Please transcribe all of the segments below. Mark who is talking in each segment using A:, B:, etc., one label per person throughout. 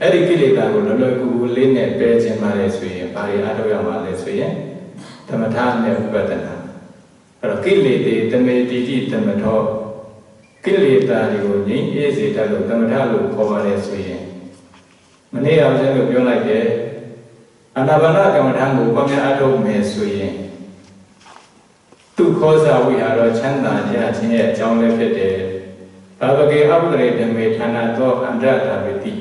A: အဲ့ဒီကိလေသာကိုလွယ်လွယ်ကူကူလေးနဲ့ပယ်ခြင်းပါလေဆိုရင်ဘာတွေအထောက်ရမှာလဲဆိုရင်သမထနဲ့ဝိပဿနာအဲ့တော့ကိလေသာတမေတိတိတမထောကိလေသာတွေကိုငြိမ်းအေးစေတတ်လို့သမထလို့ခေါ်ပါလေဆိုရင်မနေ့ကဦးဇင်းတို့ပြောလိုက်တယ်အာနာပါနကမ္မဋ္ဌာန်းကိုပွားများအထုတ်မယ်ဆိုရင်သူခောဇဝိဟာရောချမ်းသာကြခြင်းရဲ့အကြောင်းလည်းဖြစ်တယ်ဘာဝကေအပ္ပရေဓမေဌာနသောအန္တရာဝတိ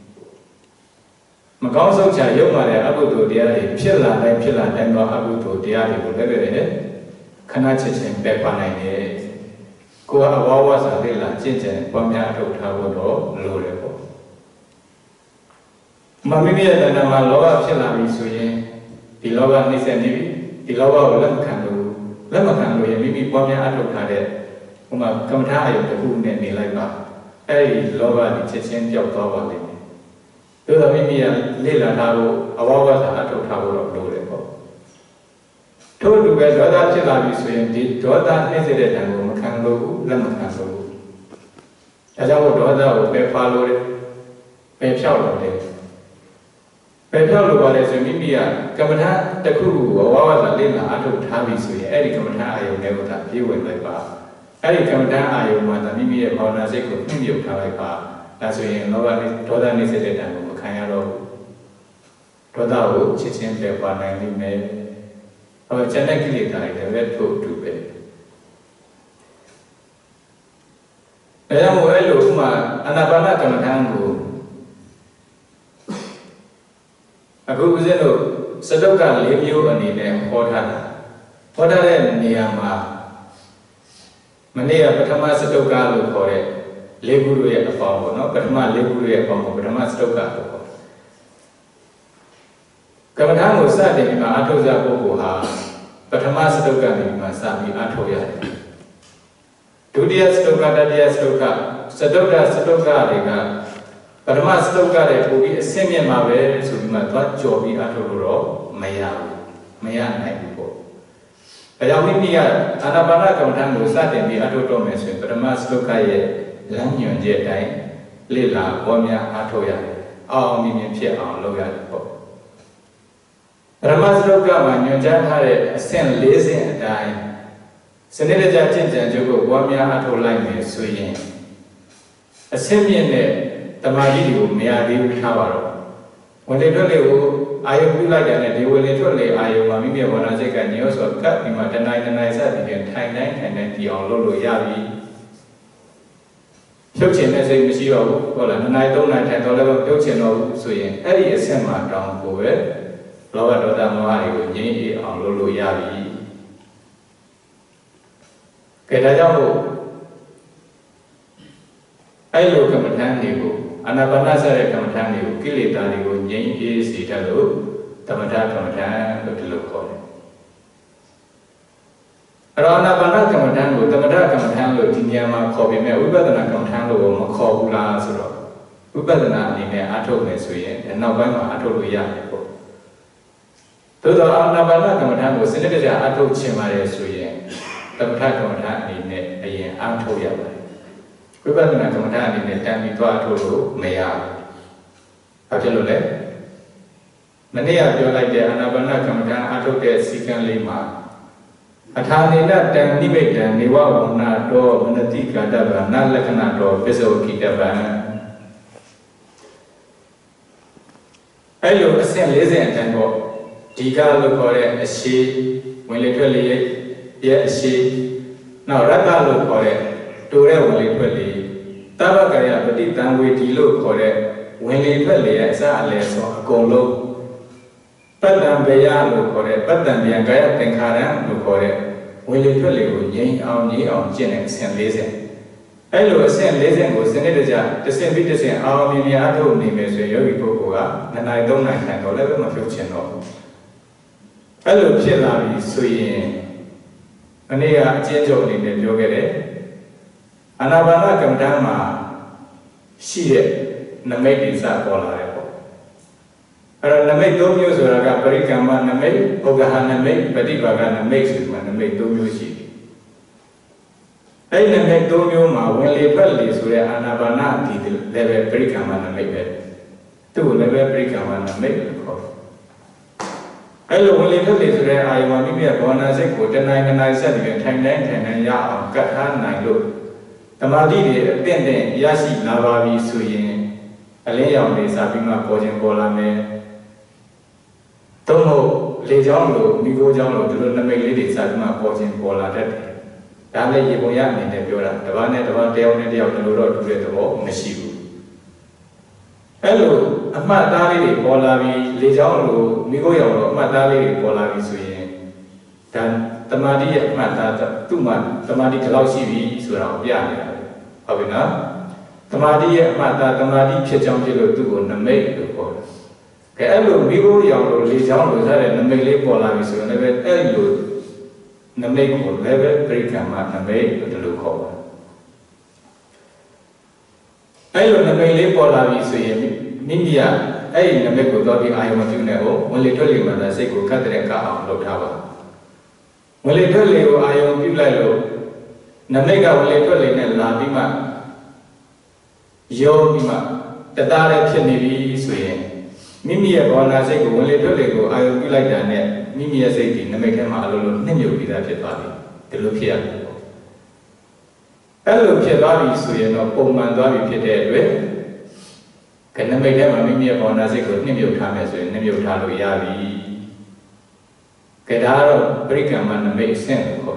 A: မကောင်းဆုံးချရုပ်မာတဲ့အကုသိုလ်တရားတွေဖြစ်လာတိုင်းသောအကုသိုလ်တရားတွေကိုလည်းပဲခဏချက်ချင်းပယ်ပါနိုင်တယ်ကိုယ်ကအဝဝစာလေးလာကျင့်ကြံပွားများအထုတ်ထားဖို့တော့လိုတယ်ပေါ့မိမိရဲ့တဏ္ဍာမှာလောဘဖြစ်လာပြီဆိုရင်ဒီလောဘနှိမ့်ဆက်နေပြီဒီလောဘကိုလက်မခံလို့ရင်မိမိပွားများအထုတ်ထားတဲ့ဟိုမှာကမ္မထာအယုတ်တစ်ခုနဲ့နေလိုက်ပါအဲ့ဒီလောဘကိုချက်ချင်းပျောက်သွားပါလိမ့်မယ်ဒါဆိုမိမိကလေ့လာထားဖို့အဝဝစာအထုတ်ထားဖို့တော့လိုတယ်ပေါ့ထို့တူပဲဒေါသဖြစ်လာပြီဆိုရင်ဒီဒေါသနှိမ့်စေတဲ့တန်ကိုမခံလို့လက်မခံလို့ဒါကြောင့်ဒေါသကိုပယ်ဖားလို့ပယ်ဖြောက်လို့တယ်ပယ်ဖြောက်လို့ပါလေဆိုမိမိကကမ္မထာတစ်ခုကိုဝဝစာလေ့လာအထုတ်ထားပြီဆိုရင်အဲ့ဒီကမ္မထာအာယုန်နဲ့ကိုသာပြေးဝင်လိုက်ပါအဲ့ဒီကမ္မထာအာယုန်မှာသာမိမိရဲ့ဘာဝနာစိတ်ကိုနှိမ့်မြုပ်ထားလိုက်ပါဒါဆိုရင်လောဘနဲ့ဒေါသနှိမ့်စေတဲ့တန်ကိုမခံရတော့ဒေါသကိုချက်ချင်းပယ်ပါနိုင်လိမ့်မယ်ဟောကျန်တဲ့ကိလေသာတွေလည်းထို့အတူပဲဒါကြောင့်မို့အဲ့လိုဥမာအာနာပါနကမ္မထာကိုအခုဦးဇင်းတို့စတုက၄မျိုးအနေနဲ့ဟောထားတဲ့နေရာမှာမနေ့ကပထမစတုကလို့ခေါ်တဲ့၄ခုရဲ့အပေါင်းပေါ့နော်ပထမ၄ခုရဲ့အပေါင်းကိုပထမစတုကလို့ခေါ်ကမ္မထာကိုစတင်ပြီးမှအထုတ်ကြပုဂ္ဂိုလ်ဟာပထမစတုကနေပြီးမှစပြီးအထုတ်ရတယ်ဒုတိယစတုကတတိယစတုကစတုကတွေကပထမစတုကတဲ့ပုံပြီးအစင်းမြင့်မှာပဲဆိုပြီးမှသွားကြော်ပြီးအထုတ်လို့တော့မရနိုင်ဘူးပေါ့ဒါကြောင့်မိမိကအာနာပါနကမ္မထာကိုစတင်ပြီးအထုတ်တော့မယ်ဆိုရင်ပထမစတုကရဲ့လမ်းညွှန်ချက်အတိုင်းလေ့လာပေါ်များအထုတ်ရတယ်အောင်မြင်ဖြစ်အောင်လုပ်ရတယ်ပေါ့ပထမစတုကမှာညွှန်ကြားထားတဲ့အဆင့်၄ဆင့်အတိုင်းစနစ်တကျကျင့်ကြံကြုပ်ကိုပေါ်များအထုတ်လိုက်မယ်ဆိုရင်အဆင့်မြင့်တဲ့တမာတိတွေကိုမရသေးဘူးထားပါတော့ဝင်လေထွက်လေကိုအာယုပြုလိုက်တယ်နဲ့ဒီဝင်လေထွက်လေအာယုမှာမိမိဘာနာစိတ်ကညောဆိုကပ်ဒီမှာတနိုင်စသည်ဖြင့်ထိုင်တိုင်းဒီအောင်လုပ်လို့ရပြီဖြုတ်ချင်တဲ့စိတ်မရှိတော့ဘူးဟုတ်လား2နိုင်3နိုင်ထိုင်တော့လည်းဖြုတ်ချင်တော့ဘူးဆိုရင်အဲ့ဒီအဆင့်မှာတောင်းကိုပဲလောဘဒေါသမောဟတွေကိုငြိမ်းအေးအောင်လုပ်လို့ရပြီကဲဒါကြောင့်မို့အဲ့လိုကမ္မထာတွေကိုအာနာပါနစတဲ့ကမ္မထာတွေကိုကိလေသာတွေကိုငြိမ်းအေးစေတတ်လို့သမထကမ္မထာလို့ဒီလိုခေါ်တယ်အဲ့တော့အာနာပါနကမ္မထာကိုသမထကမ္မထာလို့ဒီနေရာမှာခေါ်ပေမဲ့ဝိပဿနာကမ္မထာလို့မခေါ်ဘူးလားဆိုတော့ဝိပဿနာအနေနဲ့အထုတ်မယ်ဆိုရင်နောက်ပိုင်းမှာအထုတ်လို့ရတယ်ပေါ့သို့တော့အာနာပါနကမ္မထာကိုစနစ်တကျအထုတ်ချင်ပါတယ်ဆိုရင်သမထကမ္မထာအနေနဲ့အရင်အထုတ်ရပါတယ်ဝိပဿနာကမ္မထာအနေနဲ့တန်ပြီးသွားထုတ်လို့မရဘူး။ဘာဖြစ်လို့လဲ။မနေ့ကပြောလိုက်တဲ့အာနာပါနကမ္မထာအထုတ်တဲ့စီကံလေးမှာအထာနေနတံနိမိတ်တံနေဝဝနာတောမနတိကာတဗံနလက္ခဏတောပစ္စောကိတဗံအဲ့လိုအဆင့်40အတန်းပေါ့ဒီကလို့ခေါ်တဲ့အရှိဝင်လေထွက်လေရဲ့အရှိနောက်ရတ္တလို့ခေါ်တဲ့တူတဲ့ဝင်လေထွက်လေတဗ္ဗကာယပฏิတံဝေဒီလို့ခေါ်တဲ့ဝင်လေထွက်လေရဲ့အစအလယ်ဆုံးအကုန်လုံးပတ္တံဘေယလို့ခေါ်တဲ့ပတ္တံဗျံကာယသင်္ခါရလို့ခေါ်တဲ့ဝင်လေထွက်လေကိုငြိမ်းအောင်ကျင့်တဲ့အဆင့်40အဲ့လိုအဆင့်40ကိုစနစ်တကျတစ်ဆင့်ပြီးတစ်ဆင့်အောင်မြင်များအထုတ်နေမယ်ဆိုရင်ယောဂီပုဂ္ဂိုလ်က2နိုင်3နိုင်ခံတော့လည်းမဖြုတ်ချင်တော့ဘူးအဲ့လိုဖြစ်လာပြီဆိုရင်အနည်းကအကျဉ်းချုပ်အနေနဲ့ပြောခဲ့တယ်အာနာပါနကမ္မဋ္ဌာန်းမှာရှိတဲ့နမိတ်တွေစပေါ်လာတယ်ပေါ့အဲ့တော့နမိတ်3မျိုးဆိုတာကပရိကမ္မနမိတ်ဥက္ကဟနမိတ်ပฏิပါကနမိတ်ဆိုမှနမိတ်3မျိုးရှိတယ်အဲ့ဒီနမိတ်3မျိုးမှာဝင်လေထွက်လေဆိုတဲ့အာနာပါနဒီလည်းပဲပရိကမ္မနမိတ်ပဲ tu level break kawan namik kau. Hello, boleh tu le sudah ayam kami biar kawan nasi kau tenai tenai saya dengan tenai ya kat han nai lu. Tamadi dia ten ya si nawawi suyin. Alih yang ni sabi mak kau jeng bola me. Tunggu le jang lu, minggu jang lu dulu namik le di sabi mak kau jeng bola dah. Dah le ibu ya ni dia biar. Depan dia dulu tu dia tu mesti. Hello, amat tadi bola bi lejang lu, minggu yang lu amat tadi bola bi suye, dan temadi amat tadi tu mat temadi kalau siwi surau biar ya, apa na? Temadi amat temadi pecah je lu tu pun nampak tu pun. Kalau lu minggu yang lu lejang lu saya nampak le bola bi suye, nampak lu nampak pun level berikan mat nampak tu lu kau. Ayo nampak le bola bi suye. India, ay nampak kau tu ayam macam ni ho, mulai tu le mana saya kau kata kah lo tahu. Mulai tu le ayam pilih lo, nampak kau mulai tu le ni labi mak, yo bima, tetapi macam ni suye. Mimi ya kau nasi kau mulai tu le kau ayam pilih dah ni, mimi ya saya di nampak kau malu lo, ni yo pilih macam tadi, terlalu piak. Kalau piak tadi suye, no pemain tadi piak dia. Kerana mereka mami kau nasi kau ni biar kami suy, ni biar thalo ya bi. Kerana berikan mana mereka sen kau.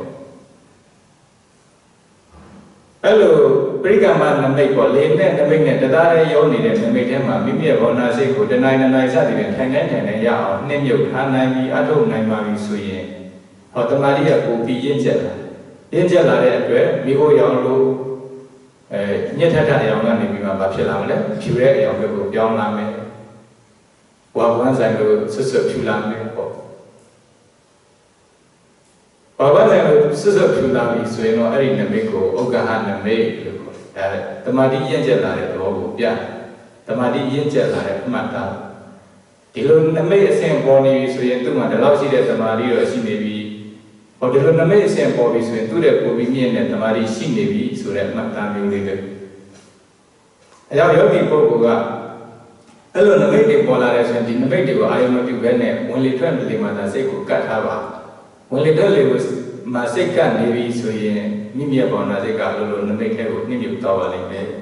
A: Hello, berikan mana mereka lene, mereka tetapi yang ni deh, mereka mami kau nasi kau tenai sahaja deh, tenai ya, ni biar thana bi, atau nai mami suy. Atau mari aku pi yenjel ada apa? Miko yang lu nyata yang mana ni memang bapa silam le, pure yang aku yang lama, wawan saya lu sesuatu silam le, wawan saya lu sesuatu silam itu yang hari ni aku ogahan ni, temadi yang jalan itu aku biar, temadi yang jalan mata, kalau ni sen poni itu yang tu mana lalu sih dia temadi itu sih nebi. Kalau nama saya Bobby Suen, tu dia Bobby ni yang temari si nebi surat mata milik. Ayah yang ibu buka, kalau nama dia bola rasa di nama dia buat ayam tu benar, mulai tuan beli mana saya kukat apa, mulai tuan lewat masih kan nebi Suen, ni dia bawa nasi kalau nama dia buat ni dia tahu lagi.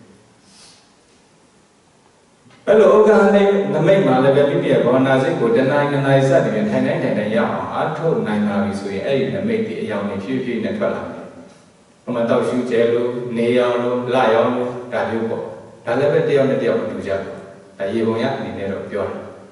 A: Kalau orang ni nama malah bagi dia bawa nasi kau dan naik sahaja dengan tenai ya, atau naik lagi suy, nama dia yang ni fiu nak kalah. Kamu tahu fiu jelu, neyang lu, layang lu, dah lupa. Dah lepas dia ni dia pun tujuh, dah ia punya ni dia ropiah.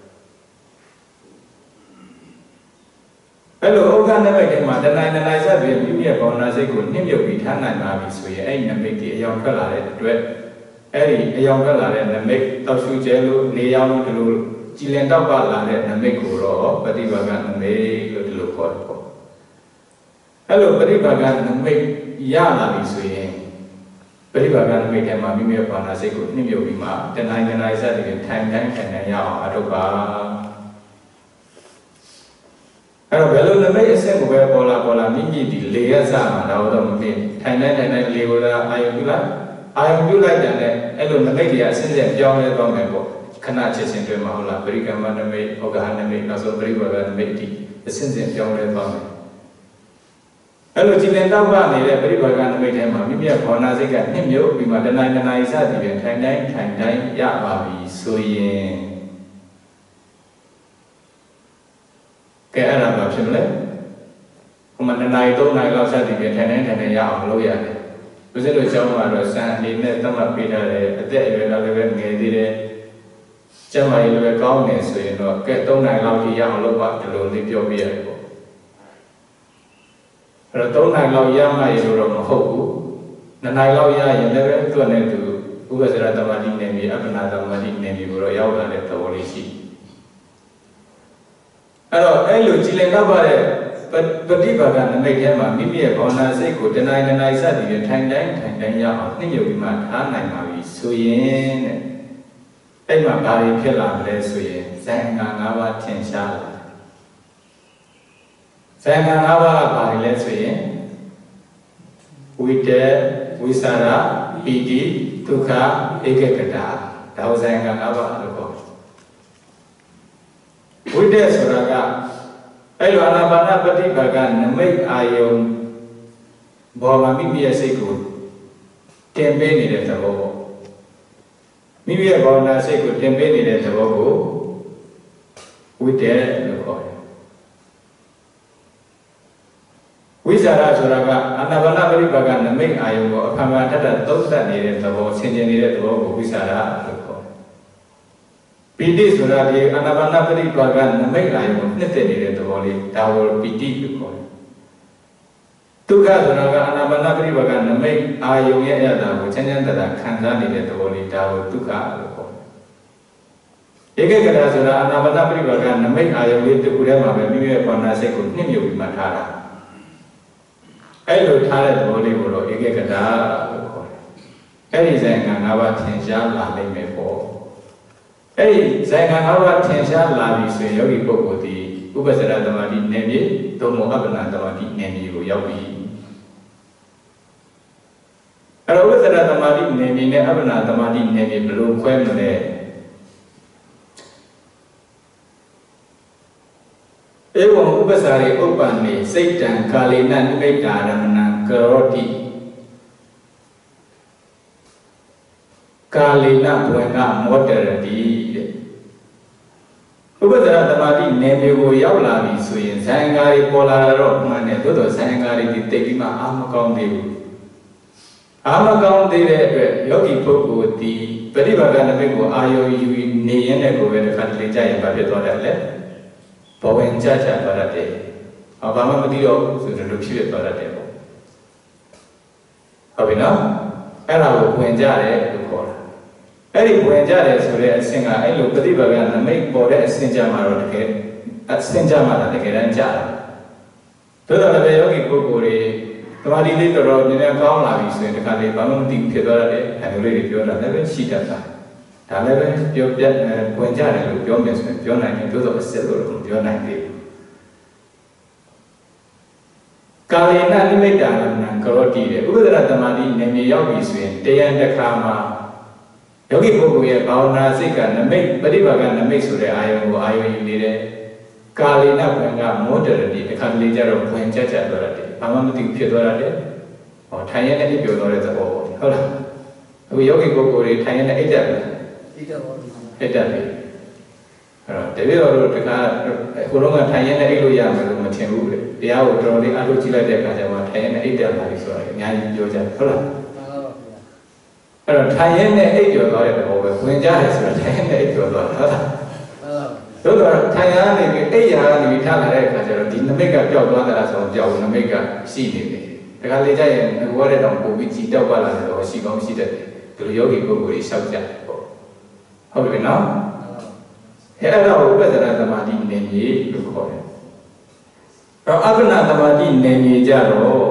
A: Kalau orang nama dia mana naik sahaja dengan dia bawa nasi kau ni dia bitan naik lagi suy, nama dia yang kalah itu. Yang kalau ada nampak tahu suci lu, neyang lu dulu, cilen tahu kalau ada nampak guru, berarti bagan nampak lu dulu kau. Kalau berarti bagan nampak ya lagi suye, berarti bagan nampak yang mami punya nasi kau ni biar bima, tenai saja dengan tenai ya atau apa. Kalau belum nampak esen bukan pola minggi di leher sama, tahu tak mungkin tenai leher ayam tu lah. Ayam tu lagi dah, elu nampak dia senjata jauh le bang membo, kena cecen tu mahulah berikan mana nampak, ogahan nampak, naso berikan nampak di senjata jauh le bang. Elu cilen tahu bang ni le berikan nampak dia mah, mimi aku nasi kan, ni mio bima tenai sahaja dia tenai ya babi suye. Kayak apa macam le? Kemudian tenai tu naik lau sahaja dia tenai ya Allah ya. Pasal tu jauh ada san ni tempat pihak le, ada yang lepas ngedi le, cuma lepas kau ni suy no, ke tu naik lau yang lupa terlalu dipiau biar. Kalau tu naik lau yang mai orang mahu, naik lau yang lepas tu ni tu, bukan serat tempat ini ni, apa nak tempat ini ni, orang yang ada tahu lagi. Kalau elu cilen apa le? Berarti bagan nampak dia mah, mimi ya kau nasi kau tenai sahaja dia tenai ya, ni yo bima tanai mami suyen, mah bari pelan le suyen, saya ngawa tiensha, saya ngawa bari le suyen, wisara, pidi, tukar, ekekada, tahu saya ngawa tu kau. วิเดสระกะไอ้หลวงอาบานาปฏิบัติการนไม่อายุบ่มามิมีสิกุเต็มไปนี่เด้อบ่มิมีบ่นาสิกุเต็มไปนี่เด้อบ่ကိုဝိတ္တလို့ခေါ်တယ်ဝိဇာရဆိုတာကအာနာပါနပရိပါကနမိတ်အာယုံကိုအခါမှာထပ်ထပ်သုံးသပ်နေတဲ့သဘောဆင်ခြင်နေတဲ့သဘောကိုဝိဇာရလို့ခေါ်တယ်ပီတိဆိုတာဒီအာနာပါနပရိပါကနမိတ်အာယုံကိုနှစ်သက်နေတဲ့သဘောလေးဒါကိုပီတိလို့ခေါ်တယ်ဒုက္ခဆိုတာကအာနာပါနပရိပါကနမိတ်အာယုံရဲ့အရသာကိုချမ်းချမ်းသာသာခံစားနေတဲ့သဘောလေးဒါကိုဒုက္ခလို့ခေါ်တယ်ဧကဂရဆိုတာအာနာပါနပရိပါကနမိတ်အာယုံလေးတစ်ခုတည်းမှာပဲမိမိရဲ့ဘာနာစိတ်ကိုနှိမ့်မြုပ်ပြီးမှထားတာအဲ့လိုထားတဲ့သဘောလေးကိုတော့ဧကဂတလို့ခေါ်တယ်။အဲ့ဒီဇာယက၅ပါးထင်ရှားလာနိုင်မယ်ပေါ့။အဲ့ဒီဇာယက၅ပါးထင်ရှားလာပြီဆိုရင်ယောဂီပုဂ္ဂိုလ်ဒီဥပ္ပစရသမာဓိနယ်မြေသို့မဟုတ်အပ္ပနာသမာဓိနယ်မြေကိုရောက်ပြီ။အဲ့တော့ဥပ္ပစရသမာဓိနယ်မြေနဲ့အပ္ပနာသမာဓိနယ်မြေဘယ်လိုခွဲမလဲ။ဧဝံဥပ္ပစာရေဥပ္ပန္နေစိတ်တံကာလေနနိမိတ်တာရမဏံကရောတိကာလေနဘွေကမောတရတိတဲ့ဥပ္ပဇ္ဇရသမာဓိနယ်မြေကိုရောက်လာပြီဆိုရင်ဇာယံကားတွေပေါ်လာတော့မှန်တယ်သို့တော်ဇာယံကားတွေတိတ်ပြီးမှအာမကောင်းသေးဘူးအာမကောင်းသေးတဲ့အတွက်ယောဂီပုဂ္ဂိုလ်ဒီပฏิဘာကနမိတ်ကိုအာယောယူနေရင်လည်းကိုပဲတစ်ခါတလေကြာရင်ဘာဖြစ်သွားတယ်လဲဘဝင်ကြကြသွားတယ်။ဘာမှမသိတော့ဘူးဆိုတော့ဖြစ်သွားတယ်ပေါ့။ဟုတ်ပြီနော်။အဲ့ဒါကိုဝင်ကြတယ်လို့ခေါ်တာ။အဲ့ဒီဝင်ကြတယ်ဆိုတဲ့အဆင့်ကအဲ့လိုပฏิဘာကနမိတ်ပေါ်တဲ့အဆင့်ကြမှာတော့တကယ်အဆင့်ကြမှာတကယ်တမ်းကြတာ။သို့တော်လည်းယောဂီပုဂ္ဂိုလ်တွေသမာဓိလေးတော်တော်နည်းနည်းကောင်းလာပြီဆိုရင်တခါလေဘာမှမသိဖြစ်သွားတယ်။အဲ့လိုလေးတွေပြောတာလည်းပဲရှိတတ်တာ။ဒါလည်းပဲပြောပြဝင်ကြတယ်လို့ပြောမယ်ဆိုရင်ပြောနိုင်တယ်သို့တော်အစစ်လို့တော့ပြောနိုင်သေးဘူးကာလေနနိမိတ်တာနံကရောတိတဲ့ဥပ္ပဒရသမာဓိနယ်မြေရောက်ပြီဆိုရင်တရားတစ်ခါမှာယောဂီပုဂ္ဂိုလ်ရဲ့ဘာဝနာစိတ်ကနမိတ်ပฏิဘာကနမိတ်ဆိုတဲ့အာယုံကိုအာယုံယူနေတဲ့ကာလေနဘွင်ကမောတရတိတစ်ခါလေးကြတော့ဘွင်ကြကြသွားတယ်ဘာမှမသိဖြစ်သွားတယ်ဟောထိုင်ရတဲ့ပြောသွားတဲ့သဘောပေါ့ဟုတ်လားအခုယောဂီပုဂ္ဂိုလ်တွေထိုင်ရတဲ့အိတ်တက်တယ်အိတ်တက်တယ်အဲ့တော့တပည့်တော်တို့တခါခုလုံးကထိုင်ရတဲ့အိတ်လို့ရမယ်လို့မထင်ဘူးလေတရားကိုတော်တော်လေးအလုပ်ကြည့်လိုက်တဲ့အခါကျမှထိုင်ရတဲ့အိတ်တက်လာပြီဆိုတာအများကြီးပြောကြဟုတ်လားအဲ့တော့ထိုင်ရတဲ့အိတ်ပြောသွားတဲ့ဘောပဲဝင်ကြတယ်ဆိုတာထိုင်ရတဲ့အိတ်ပြောသွားတာဟုတ်လားသို့တော့ထိုင်ရနေပြီးအိတ်ရာကနေပြီးထားလာတဲ့အခါကျတော့ဒီနမိတ်ကပျောက်သွားတာဆိုတော့ပျောက်နမိတ်ကရှိနေတယ်တခါလေကျရင်ဘဝတဲ့တောင်ပို့ပြီးကြည်တောက်ပါလာတယ်တော့ရှိကောင်းရှိတတ်တယ်ဒီလိုယောဂီပုဂ္ဂိုလ်တွေရှောက်ကြတယ်ပေါ့ဟုတ်ပြီနော်အဲ့ဒါကိုဥပ္ပဇ္ဇရသမာဓိနယ်မြေလို့ခေါ်တယ်။အပ္ပနာသမာဓိနယ်မြေကြတော့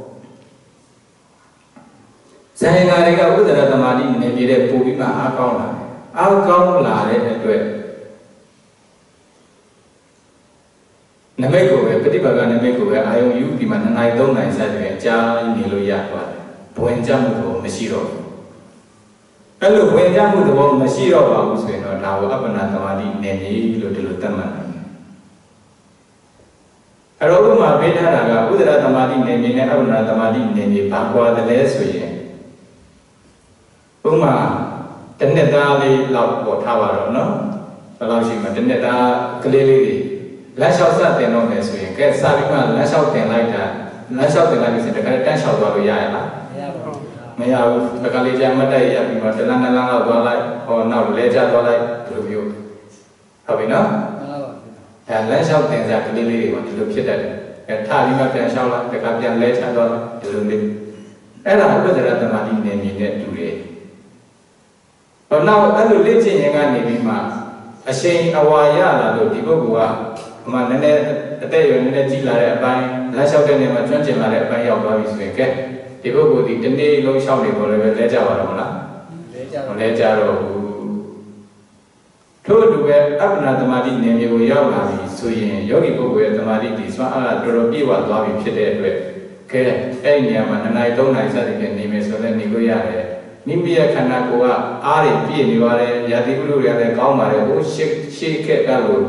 A: ဇာယနာတွေကဥပ္ပဇ္ဇရသမာဓိနယ်မြေတဲ့ပို့ပြီးမှအားကောင်းလာတယ်။အားကောင်းလာတဲ့အတွက်နမိတ်ကိုပဲပฏิဘာကနမိတ်ကိုပဲအာယုံယူပြီးမှ2နိုင်3နိုင်စသဖြင့်ကြာနေလို့ရသွားတယ်။ဘဝင်ကြမှုတော့မရှိတော့ဘူး။အဲ့လိုဝင်ကြမှုသဘောမရှိတော့ပါဘူးဆိုရင်တော့ဒါကိုအပ္ပနာသမာဓိနယ်မြေလို့ဒီလိုသတ်မှတ်နိုင်တယ်။အဲ့တော့ဥပမာပေးထားတာကဥဒရသမာဓိနယ်မြေနဲ့အပ္ပနာသမာဓိနယ်မြေဘာကွာတယ်လဲဆိုရင်ဥပမာတစ်နှစ်သားလေးလောက်ပေါ်ထားပါတော့နော်။ဘယ်လောက်ရှိမှတစ်နှစ်သားကလေးလေးတွေလက်လျှောက်ဆက်တင်တော့မယ်ဆိုရင်ကဲစာပြီးမှလက်လျှောက်တင်လိုက်တာလက်လျှောက်တင်လိုက်ပြီဆိုရင်တခါတန်းလျှောက်သွားလို့ရရလားမရဘူးတခါလေးကြာမတိုက်ရပြီးတော့တလန်းနှစ်လန်းလောက်သွားလိုက်ဟောနောက်လဲကျသွားလိုက်ဒီလိုမျိုးဟုတ်ပြီနော်အဲလက်လျှောက်တင်စားကလေးလေးတွေကဒီလိုဖြစ်တတ်တယ်အဲထားပြီးမှပြန်လျှောက်လိုက်တခါပြန်လဲချသွားလိုက်ဒီလိုလေးအဲ့ဒါဥပ္ပဇ္ဇရသမာဓိနယ်မြေနဲ့တူတယ်ဟောနောက်အဲ့လိုလေ့ကျင့်ရင်ကနေပြီးမှအရှိန်အဝါရလာလို့ဒီပုဂ္ဂိုလ်ကမှနည်းနည်းအသက်အရွယ်နည်းနည်းကြီးလာတဲ့အပိုင်းလက်လျှောက်တဲ့နေရာမှာကျွမ်းကျင်လာတဲ့အပိုင်းရောက်သွားပြီဆိုရင်ကဲဒီပုဂ္ဂိုလ်ဒီတနေ့လုံးလျှောက်နေပေါ်လည်းပဲလဲကြပါတော့မလားလဲကြတော့ဘူးထို့အတူပဲအပ္ပနာသမာဓိနယ်မြေကိုရောက်လာပြီဆိုရင်ယောဂီပုဂ္ဂိုလ်ရဲ့သမာဓိဒီစွမ်းအားတော်တော်ပြည့်ဝသွားပြီဖြစ်တဲ့အတွက်ကဲအဲ့ဒီနေရာမှာ2နိုင်3နိုင်စသဖြင့်နေမယ်ဆိုလည်းနေလို့ရတယ်မိမိရဲ့ခန္ဓာကိုယ်ကအားတွေပြည့်နေပါတယ်ယာတိကုလို့ရတယ်ကောင်းပါတယ်ဟိုရှေ့ခက်ကလို့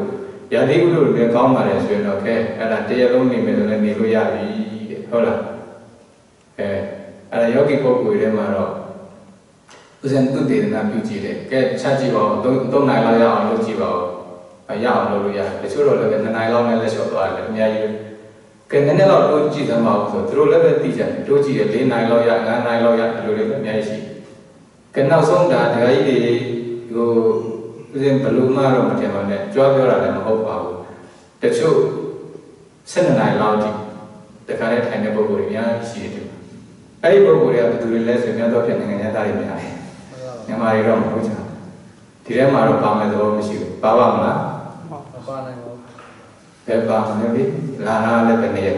A: Ya di dulu dia kau mana sih oke ada dia long ni misalnya ni lu ya bi hola ada yogi kau gue dia maro usen tu dia nak puji deh ke caci bau tu nai lau ya orang lu ji bau ya orang lu ya kecuali lu kan nai lau nai le shot ada punya you ke nai lau lu ji sama aku terus lu bertiga lu ji dia nai lau ya lu le punya isi kenal song dah dia ini go usen belum maro macam mana jual jual ada mau apaแต่ช่วงเส้นไหนเราดิแต่การได้ถ่ายในโปรโมทเนี่ยชีวิตไอ้โปรโมทเนี่ยตัวเล็กสุดเนี่ยตัวเพียงยังไงเนี่ยได้ไม่ได้ยังมาอีกรอบไม่ใช่ทีแรกมาเราปาไม่ตัวไม่ชิวปาบ้างนะปาไหนแต่ปาเนี่ยดิลาเล่เป็นเนี่ย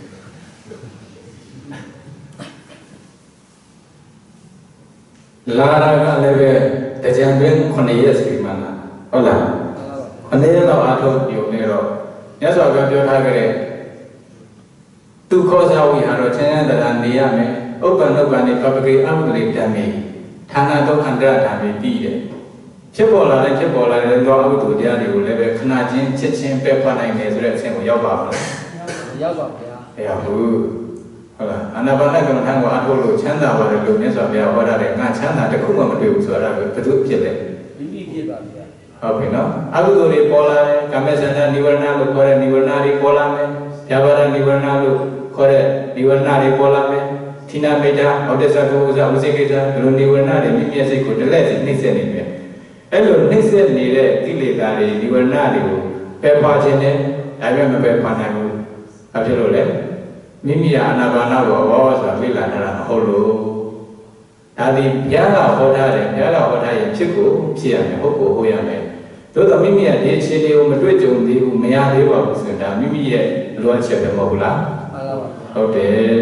A: ลาอะไรเป็นแต่ยังเป็นคนนี้สิมันนะเอาล่ะคนนี้เราอาทุอยู่ในเราเนี่ยส่วนการเดินทางกันตุข้อสาวอย่างเราเช่นนั้นแต่ละนี้อ่ะมั้ยอุปนิบัตินี่ก็เป็นอาวุธเล็กแต่มีทางนั้นต้องอันตรายทางนี้ดีเลยเชื่อบอกอะไรเราอาวุธตัวเดียวอยู่เลยแบบขนาดจริงเช่นเป็นคนไหนเนี่ยสุดท้ายเส้นหัวยาวบ้างยาวบ้างยาวหูอันนั้นวันนั้นก็มันทางว่าอาทุลุชั้นดาวอะไรลุเนี่ยส่วนเดียวว่าได้งานชั้นดาวแต่คู่มันไม่ดูส่วนอะไรเป็นทุกข์เพียงเลยဟုတ်ပြီနော်အကုသိုလ်တွေပေါ်လာတယ်ကာမစန္ဒနိဝရဏလို့ခေါ်တဲ့နိဝရဏတွေပေါ်လာမယ်ဗျာပါဒနိဝရဏလို့ခေါ်တဲ့နိဝရဏတွေပေါ်လာမယ်သီနာမေတ္တာဩတ္တသကုဥစ္စာဥစိကိစ္စဒီလိုနိဝရဏတွေမိမိရဲ့စိတ်ကိုတလဲစီနှိမ့်ဆက်နေတယ်အဲ့လိုနှိမ့်ဆက်နေတဲ့ကိလေသာတွေနိဝရဏတွေကိုပယ်ခွာခြင်းနဲ့ဒါပေမဲ့မပယ်ခွာနိုင်ဘူးဘာဖြစ်လို့လဲမိမိရဲ့အာနာပါနဘောဆိုတာလေ့လာထားတာမဟုတ်လို့ဒါဒီဘုရားကဟောထားတယ်ဘုရားကဟောထားရင်ဖြစ်ကိုဖြစ်ရမယ်ဟုတ်ကိုဟောရမယ်တို့တော့မိမိရဲ့ဒီအခြေအနေကိုမတွေ့ကြုံသေးဘူးမရသေးပါဘူးဆိုရင်ဒါမိမိရဲ့လိုအပ်ချက်ပဲမဟုတ်လားဟုတ်တယ်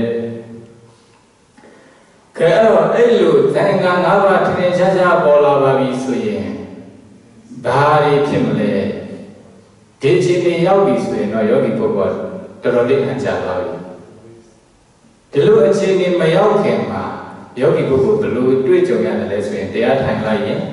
A: ကဲအဲ့တော့အဲ့လိုသံဃာ၅ပါးထင်ထင်ရှားရှားပေါ်လာပါပြီဆိုရင်ဘာတွေဖြစ်မလဲဒီအခြေအနေရောက်ပြီဆိုရင်တော့ယောဂီပုဂ္ဂိုလ်တော်တော်လေးခံကြပါပြီဒီလိုအခြေအနေမရောက်ခင်မှာယောဂီပုဂ္ဂိုလ်ဘယ်လိုတွေ့ကြုံရတယ်လဲဆိုရင်တရားထိုင်လိုက်ရင်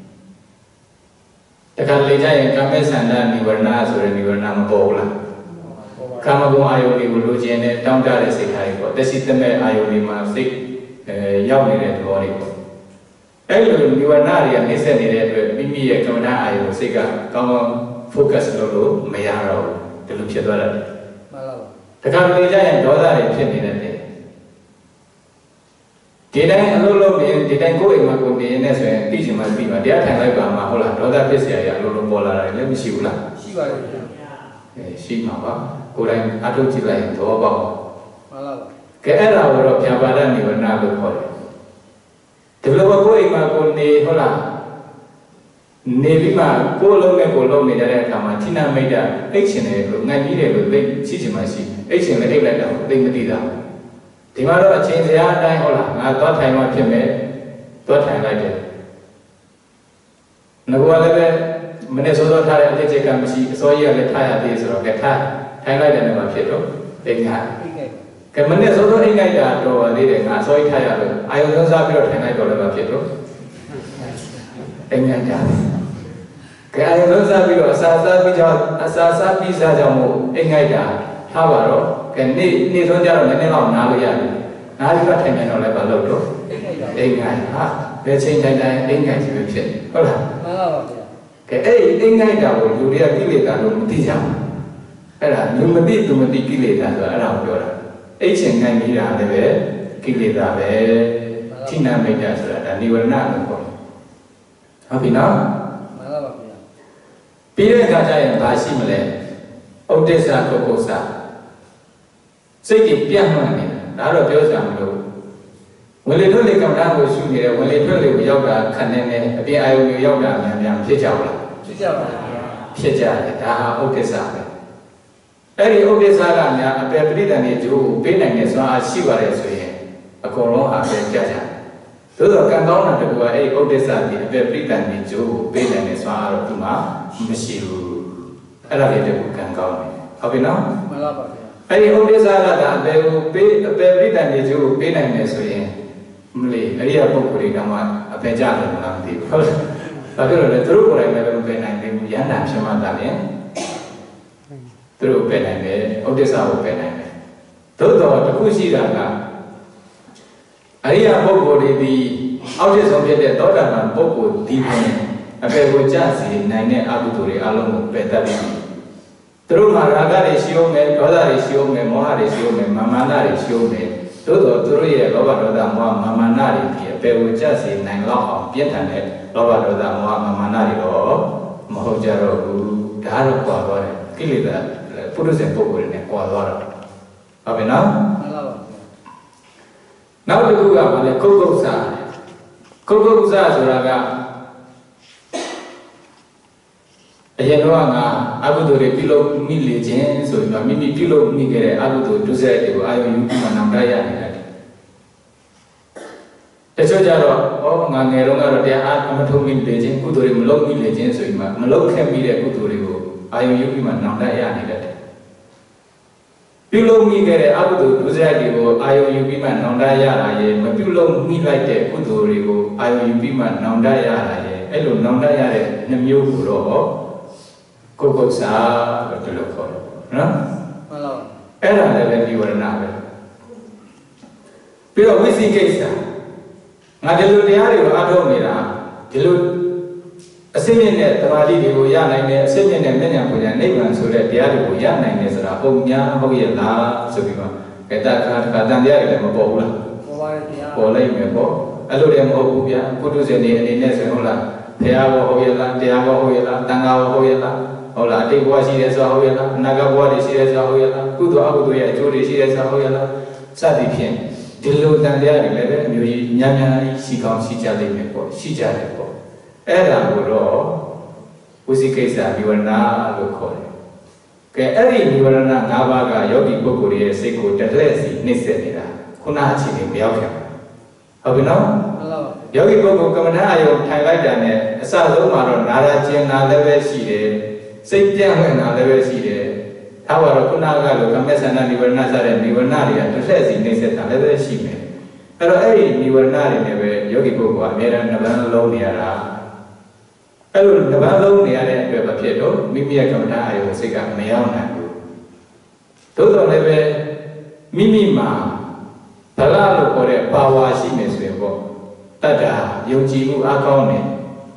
A: တခါလေကြရင်ကာမေသန္တာနိဝရဏဆိုတဲ့နိဝရဏမပေါ်ဘူးလားကာမဂုဏ်အာယုန်တွေကိုလိုချင်တဲ့တောင်းတတဲ့စိတ်ထားတွေပေါ့တက်ရှိသမဲ့အာယုန်တွေမှာစိတ်ရောက်နေတဲ့သဘောတွေပေါ့အဲ့လိုနိဝရဏတွေကနေဆက်နေတဲ့အတွက်မိမိရဲ့ကမ္မဋ္ဌာန်းအာယုန်စိတ်ကကောင်းကောင်း focus လုပ်လို့မရတော့ဘူးဒီလိုဖြစ်သွားတယ်မှန်ပါပါတခါလေကြရင်ဒေါသတွေဖြစ်နေတယ်ဒီတိုင်းအလုပ်လုပ်နေဒီတိုင်းကိုယ်အိမ်မှာကိုယ်နေနေဆိုရင်ပြီးချင်မှပြီးပါတရားထိုင်လိုက်ပါမှာဟုတ်လားဒေါသဖြစ်เสียရအလုပ်လုပ်ပေါ်လာတယ်လည်းမရှိဘူးလားရှိပါတယ်ဗျာရှိမှာပါကိုယ်တိုင်အထုတ်ကြည့်လိုက်ရင်သဘောပေါက်ပါမှန်ပါပါကဲအဲ့ဒါကိုတော့ဖြာပါဒနိဝရဏလို့ခေါ်တယ်ဒီလိုပဲကိုယ်အိမ်မှာကိုယ်နေဟုတ်လားနေပြီးမှကိုယ်လုံးနဲ့ကိုယ်လုံးနေကြတဲ့အခါမှာဌိနမိတ်တာအိတ်ချင်တယ်လို့ငတ်ပြီးတယ်လို့သိရှိချင်မှရှိအိတ်ချင်လည်းအိတ်လိုက်တာသိမသိတာဒီမှာတော့အချိန်စရာအတိုင်းဟုတ်လားငါသွားထိုင်မှဖြစ်မယ်သွားထိုင်လိုက်တယ်ငါကလည်းပဲမနေ့စောစောထားတဲ့အဖြစ်ချက်ကမရှိအစောကြီးကလည်းထားရသေးဆိုတော့ကဲထိုင်လိုက်တယ်နဲ့မှဖြစ်တော့အိမ်ငါကဲမနေ့စောစောအိမ်လိုက်တာတော့ပါသေးတယ်ငါအစောကြီးထားရလို့အာယုံသုံးစားပြီးတော့ထိုင်လိုက်တော့လည်းမှဖြစ်တော့အိမ်ငါကြတယ်ကဲအာယုံသုံးစားပြီးတော့အစာစားပြီးကြောင့်အစာစားပြီးစားကြောင့်မို့အိမ်ငိုက်တာထားပါတော့ကဲနေ့ဆုံးကြတော့နည်းနည်းတော့နားလို့ရတယ်နားပြီးတော့ထိုင်နေတော့လည်းမလုပ်တော့အိမ်ငိုက်ဟာဘယ်ချိန်တိုင်းအိမ်ငိုက်ကြီးပဲဖြစ်ဟုတ်လားမှန်ပါပါဗျာကဲအဲ့အိမ်ငိုက်တာကိုလူတွေကကိလေသာလို့မသိကြဘူးအဲ့ဒါလူမသိသူမသိကိလေသာဆိုတာအဲ့ဒါကိုပြောတာအိတ်ချင်ငိုက်နေတာလည်းပဲကိလေသာပဲဌိနမိတ်တာဆိုတာဒါနိဝရဏလို့ခေါ်တယ်ဟုတ်ပြီနော်မှန်ပါပါဗျာပြီးတဲ့အခါကျရင်ဘာရှိမလဲဥဒိစ္စကုက္ကုစ္စစိတ်ကြီးပြတ်မှန်းနေတာဒါတော့ပြောစရာမလိုဝင်လေထွက်လေကမ္ဘာကိုရှုနေတယ်ဝင်လေထွက်လေကိုရောက်တာခံနေတယ်အပြင်အာယုံကိုရောက်တာများများဖြစ်ကြဘူးလားဖြစ်ကြပါဘူးဖြစ်ကြတယ်ဒါဟာဥဒိစ္စပဲအဲ့ဒီဥဒိစ္စကများအပေပရိသန်ရဲ့ဂျိုးကိုပေးနိုင်တဲ့စွမ်းအားရှိပါတယ်ဆိုရင်အကုန်လုံးဟာပဲကြကြသို့တော့ကံကောင်းတာတကူကအဲ့ဒီဥဒိစ္စကြီးအပေပရိသန်ရဲ့ဂျိုးကိုပေးနိုင်တဲ့စွမ်းအားတော့ဒီမှာမရှိဘူးအဲ့ဒါလေးတကူကံကောင်းတယ်ဟုတ်ပြီနော်မှန်ပါပါအဲ့ဒီဥဒိစ္စကဒါအပေကိုပေးအပေပရိသန်ရဲ့ဂျိုးကိုပေးနိုင်တယ်ဆိုရင်မလေးအရိယာပုဂ္ဂိုလ်တွေကမှအပေကြတယ်မလားမသိဘူးဟုတ်လားဒါပြောလို့လေသူတို့ကိုယ်တိုင်လည်းမပေးနိုင်သေးဘူးရဟန္တာဖြစ်မှသာလေသူတို့ပဲနိုင်တယ်ဥဒ္ဒစ္စကိုပဲနိုင်တယ်သို့တော်တစ်ခုရှိတာကအရိယာပုဂ္ဂိုလ်တွေဒီအောက်ထစ်ဆုံးဖြစ်တဲ့သောတာပန်ပုဂ္ဂိုလ်ဒီပင်အပေကိုကြစီနိုင်တဲ့အကုသိုလ်တွေအလုံးကိုပယ်တတ်ပြီသူတို့မှာရာဂတွေရှိအောင်မယ်ဒေါသတွေရှိအောင်မယ်မောဟတွေရှိအောင်မယ်မာနတွေရှိအောင်မယ်သို့တော်သူတို့ရဲ့လောဘဒေါသမောဟမာနတွေဒီအပေကိုကြစီနိုင်လောက်အောင်ပြည့်ထန်တဲ့လောဘဒေါသမောဟမာနတွေတော့မဟုတ်ကြတော့ဘူးဒါတော့ကွာသွားတယ်ကိလေသာပုရုဇဉ်ပုဂ္ဂိုလ်တွေနဲ့ကွာသွားတာဟုတ်ပြီနော်မှန်ပါပါနောက်တစ်ခုကဘာလဲကုက္ကုဆာဆိုတာကအရင်တော့ကအကုသိုလ်တွေပြုလုပ်မိလေခြင်းဆိုပြီးတော့မိမိပြုလုပ်မိခဲ့တဲ့အကုသိုလ်ဒုစရိုက်တွေကိုအာယုံယူပြီးမှနောင်တရနေတာတချို့ကြတော့ငါငယ်တော့ကတော့တရားအားမထုတ်မိလေခြင်းကုသိုလ်တွေမလုပ်မိလေခြင်းဆိုပြီးမှမလုပ်ခဲ့မိတဲ့ကုသိုလ်တွေကိုအာယုံယူပြီးမှနောင်တရနေတယ်ပြုလုပ်မိခဲ့တဲ့အကုသိုလ်ဒုစရိုက်တွေကိုအာယုံယူပြီးမှနောင်တရတာရဲ့မပြုလုပ်မိလိုက်တဲ့ကုသိုလ်တွေကိုအာယုံယူပြီးမှနောင်တရတာရဲ့အဲ့လိုနောင်တရတဲ့နှမျိုးကိုတော့ကုက္ကုဆာလို့ပြောလို့ခေါ်တယ်နော်မှန်ပါပါအဲ့ဒါလည်းပဲនិဝရဏပဲပြီးတော့ဝိသိကိစ္စငါဒီလိုတရားတွေကိုအားထုတ်နေတာဒီလိုအစစ်မြင့်တဲ့သမာဓိတွေကိုရနိုင်တယ်အစစ်မြင့်တဲ့ဉာဏ်ပညာနိဗ္ဗာန်ဆိုတဲ့တရားတွေကိုရနိုင်တယ်ဆိုတာပုံများဟုတ်ရဲ့လားဆိုပြီးတော့ကတခါတန်တရားတွေလည်းမပေါ်ဘူးလားပေါ်ပါတယ်ဗျာပေါ်လိုက်မယ်ပေါ့အဲ့လိုလည်းမဟုတ်ဘူးဗျာပုထုဇဉ်တွေအနေနဲ့ဆိုဟုတ်လားဘုရားဘောဟုတ်ရဲ့လားတရားဘောဟုတ်ရဲ့လားတန်ခါဘောဟုတ်ရဲ့လားဟုတ်လားအတိတ်ဘဝရှိတယ်ဆိုတာဟုတ်ရဲ့လားအနာဂတ်ဘဝတွေရှိတယ်ဆိုတာဟုတ်ရဲ့လားကုသိုလ်အကုသိုလ်ရဲ့အကျိုးတွေရှိတယ်ဆိုတာဟုတ်ရဲ့လားစသည်ဖြင့်ဒီလိုတန်တရားတွေလည်းပဲအမျိုးကြီးများများရှိကောင်းရှိကြလိမ့်မယ်ပေါ့ရှိကြတယ်ပေါ့အဲ့ဒါကိုတော့ဝိသိကိစ္စនិဝရဏလို့ခေါ်တယ်ကဲအဲ့ဒီនិဝရဏ၅ပါးကယောဂီပုဂ္ဂိုလ်ရဲ့စိတ်ကိုတလှည့်စီနှိမ့်ဆက်နေတာခုနအခြေအနေမရောက်ခင်ဟုတ်ပြီနော်ယောဂီပုဂ္ဂိုလ်ကမ္မဋ္ဌာန်းအယုံထိုင်လိုက်တာနဲ့အစဆုံးမှာတော့နာရကျင်နာလည်းပဲရှိတယ်စိတ်ပြန့်ဝင်တာလည်းပဲရှိတယ်ဒါပါတော့ခုနကလိုကမ္မဆန္ဒនិဝရဏစတဲ့និဝရဏတွေကတစ်ဆက်စီနှိမ့်ဆက်တာလည်းပဲရှိမယ်အဲ့တော့အဲ့ဒီនិဝရဏတွေနဲ့ပဲယောဂီပုဂ္ဂိုလ်ကအများအားနှပန်းလုံးနေရတာအဲ့လိုနှပန်းလုံးနေရတဲ့အတွက်ဘာဖြစ်တော့မိမိရဲ့ကမ္မဋ္ဌာန်းအယုံစိတ်ကမရောက်နိုင်ဘူးသို့တော်လည်းပဲမိမိမှာဗလာလို့ခေါ်တဲ့ပါဝါရှိနေဆိုရင်ပေါ့တတ္တာယုံကြည်မှုအကောင်းနဲ့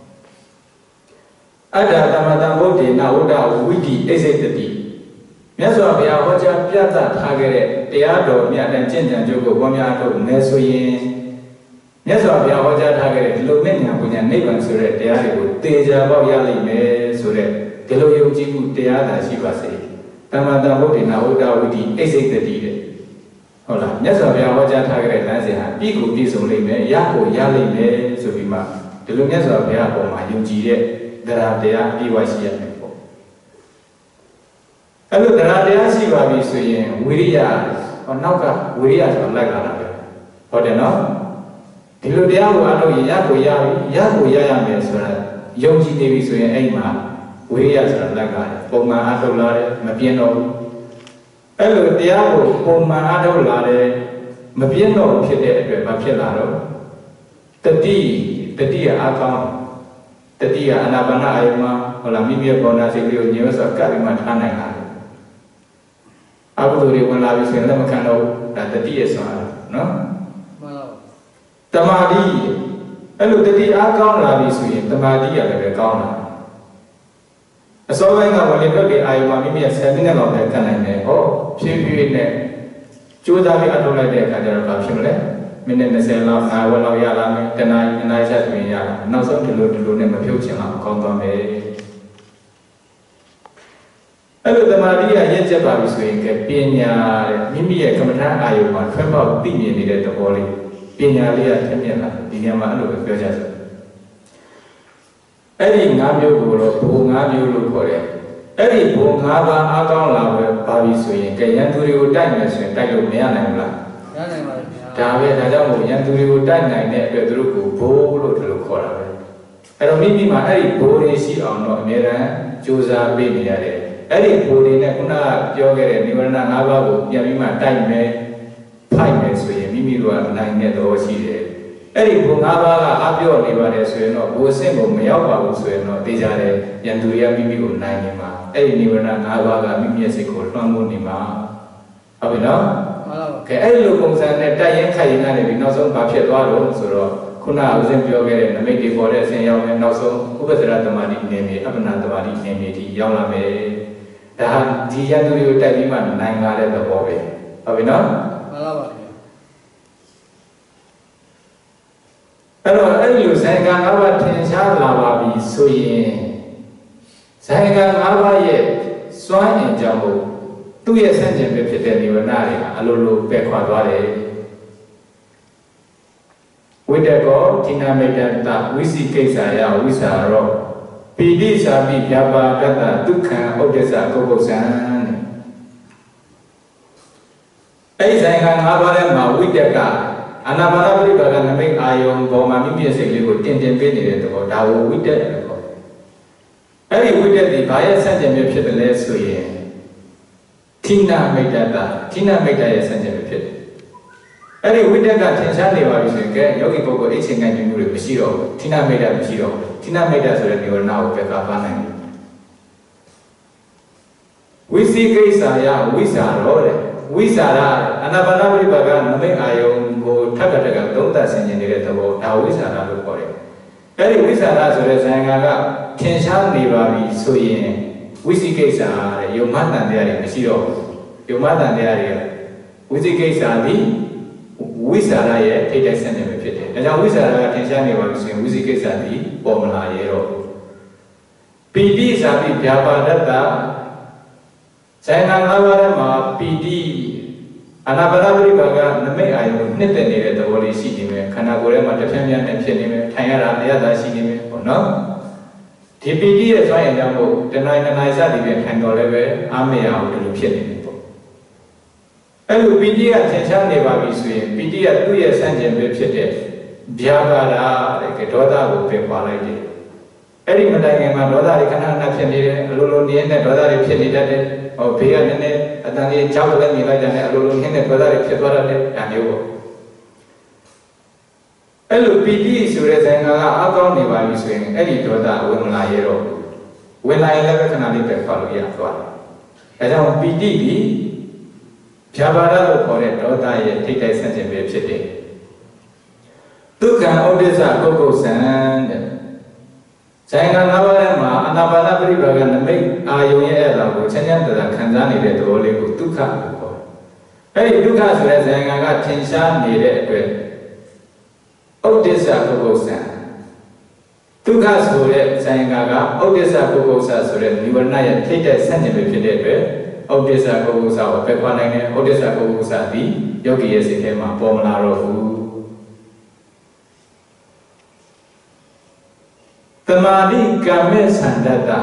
A: အတ္တသမတံဘုဒ္ဓေနဝဒဝိတိအိစိတတိမြတ်စွာဘုရားဟောကြားပြသထားခဲ့တဲ့တရားတော်မြတ်တဲ့ကျင့်ကြံကြိုးကိုပွားများထုတ်နေဆိုရင်မြတ်စွာဘုရားဟောကြားထားခဲ့တဲ့ဒီလိုမဲ့ညာပညာနိဗ္ဗာန်ဆိုတဲ့တရားတွေကိုသေချာပေါက်ရလိမ့်မယ်ဆိုတဲ့ဒီလိုယုံကြည်မှုတရားသာရှိပါစေသမတံဘုဒ္ဓေနဝဒဝိတိအိစိတတိတဲ့ဟုတ်လားမြတ်စွာဘုရားဟောကြားထားခဲ့တဲ့လမ်းစဉ်ဟာပြည့်ကိုပြည့်စုံလိမ့်မယ်ရကိုရလိမ့်မယ်ဆိုပြီးမှဒီလိုမြတ်စွာဘုရားအပေါ်မှာယုံကြည်တဲ့တရားတရားအပြည့်အဝရှိရမယ်ပေါ့အဲ့လိုတရားရှိပါပြီဆိုရင်ဝိရိယနောက်ကဝိရိယဆိုလိုက်လာတာပဲဟုတ်တယ်နော်ဒီလိုတရားကိုအားထုတ်ရင်ရကိုရပြီရကိုရရမယ်ဆိုတာယုံကြည်နေပြီဆိုရင်အဲ့မှာဝိရိယဆိုတာလိုက်လာတယ်ပုံမှန်အားထုတ်လာတယ်မပြင်းတော့ဘူးအဲ့လိုတရားကိုပုံမှန်အားထုတ်လာတယ်မပြင်းတော့ဖြစ်တဲ့အတွက်မဖြစ်လာတော့တတိကအားကောင်းတတိယအာနာပါနအာယုမှာဟုတ်လားမိမိရဲ့ဘောနာစိတ်လေးကိုညှို့ဆိုကပ်ပြီးမှထားနိုင်တာအကုသိုလ်တွေဝင်လာပြီဆိုရင်လည်းမခံတော့ဘူးဒါတတိယဆိုတာနော်မှန်ပါတမာတိအဲ့လိုတတိအားကောင်းလာပြီဆိုရင်တမာတိကလည်းပဲကောင်းလာအစောပိုင်းကဝင်လေထွက်တဲ့အာယုမှာမိမိရဲ့10မိနစ်လောက်ပဲခံနိုင်တယ်ဟောဖြည်းဖြည်းနဲ့ကြိုးစားပြီးအထုတ်လိုက်တဲ့အခါကျတော့ဘာဖြစ်မလဲမိနစ်20လောက်5ဝက်လောက်ရလာမယ်တနားချက်တွင်ရလာနောက်ဆုံးဒီလိုနဲ့မဖြုတ်ချင်အောင်ကောင်းသွားမယ်အဲ့လိုသမာဓိရရင့်ကျက်ပါပြီဆိုရင်ကပညာတဲ့မိမိရဲ့ကမ္မဋ္ဌာန်းအာယုမှာထွန်းပေါက်သိမြင်နေတဲ့သဘောလေးပညာလေးကထက်မြက်လာဒီနေရာမှာအဲ့လိုပဲပြောကြစို့အဲ့ဒီ၅မျိုးကိုတော့ဘုံ၅မျိုးလို့ခေါ်တယ်အဲ့ဒီဘုံ၅ပါးအားကောင်းလာပဲပါပြီဆိုရင်ကရန်သူတွေကိုတိုက်မယ်ဆိုရင်တိုက်လို့မရနိုင်ဘူးလားရနိုင်ပါဘူးဒါပဲဒါကြောင့်မို့ရန်သူတွေကိုတိုက်နိုင်တဲ့အတွက်သူတို့ကိုဘိုးလို့ဒီလိုခေါ်တာပဲအဲ့တော့မိမိမှာအဲ့ဒီဘိုးတွေရှိအောင်တော့အမြဲတမ်းကြိုးစားပေးနေရတယ်အဲ့ဒီဘိုးတွေနဲ့ခုနကပြောခဲ့တဲ့နိဝရဏ၅ပါးကိုပြန်ပြီးမှတိုက်မယ်ဖိုက်မယ်ဆိုရင်မိမိတို့ကနိုင်တဲ့သဘောရှိတယ်အဲ့ဒီဘုံ၅ပါးကအပြော့နေပါတယ်ဆိုရင်တော့ဘိုးအဆင့်ကိုမရောက်ပါဘူးဆိုရင်တော့သိကြတယ်ရန်သူတွေကမိမိကိုနိုင်နေမှာတ niwarna ngabaga mimi seko tuamu ni ma. Apa no? Kayak lu bangsa ni tayang kain ada di nasong bapet waru suro. Kuna usen biogere nama di bawah sen yang nasong ubesara temani nemi apa nama temani nemi di yang lama. Dah dia tu dia tadi mana naik ada tu bawah. Apa no? Kalau ayu saya kan awak tensa lama bisuin. Saya kan awak ye suami jamu. Tu ye senjata berpikir ni benar ya, alulu pekawat ada. Wideko tina medan tak wisi kesaya wisaro. Pidi sabi jaba kata tukang odesa kokosan. Saya kan awak ma wideka. Anak mana beri bagan nampak ayam bawa mami biasa lego tiang-tiang ni tu, tahu widek. Widek di bayar saja berpikir lesuye. Tina medata ya saja berpikir. Widek kan tension lewa bisa ke, yogi pokok cengan jumur bersiro. Tina meda bersiro. Tina meda sudah diwarna upek apa nanti. Wisi kesaya wisaro. Wisara, anak mana beri bagan nampak ayam go taga-taga dongta senjata ni tu, tahu wisara lu kore. Wisara sudah saya ngagak tension lewa bisuye. Wisi kesah, yo mata dia ni bersiro, yo mata dia ni. Wisi kesah ni, wisara ye tidak senjata berpikir. Macam wisara tension lewa bisuye, wisi kesah ni bomla ye ro. Pidi sabi jaba data. Saya nak awak ma PD, anak beri baga nama ayam ni ni le tu boleh sini me, kerana gore macam macam ni macam ni, thayang ramai ada sini me, no? Di PD le saya jamu, tenai sah di be thayang gore be, ame awak dulu macam ni. PD tension ni babi suye, PD tu ye senjata berpikir, biar ada ke doa bu pekawai je. Macam mana doa di kanan macam ni, lalu ni doa di macam ni dah. Oh, biar ni, ada ni jauh lagi ni jadi, lalu ni pada repet pada ni, yang itu. PD surat saya ngah agak ni bagi suing, tu dah wilayah ro, wilayah lepas kena lipat kalau ia tuan. Jadi PD ni, jabatan lu korek doa ye tidak senjata berpikir. Tu kan odesa kokosan. Saya kan awalnya mah anak bala beri bagan nampak ayamnya ada aku cenderung tidak kanjan ni le tu oleh aku tukar aku. Tukar sudah saya ngagak tension ni le tu. Odesa kokosan. Tukar sudah saya ngagak odesa kokosan sudah ni warna yang tidak senjata berpikir tu. Odesa kokosan apa kawan ni? Odesa kokosan di yogi ye sikema pomla rohu. Temadi kami sandata.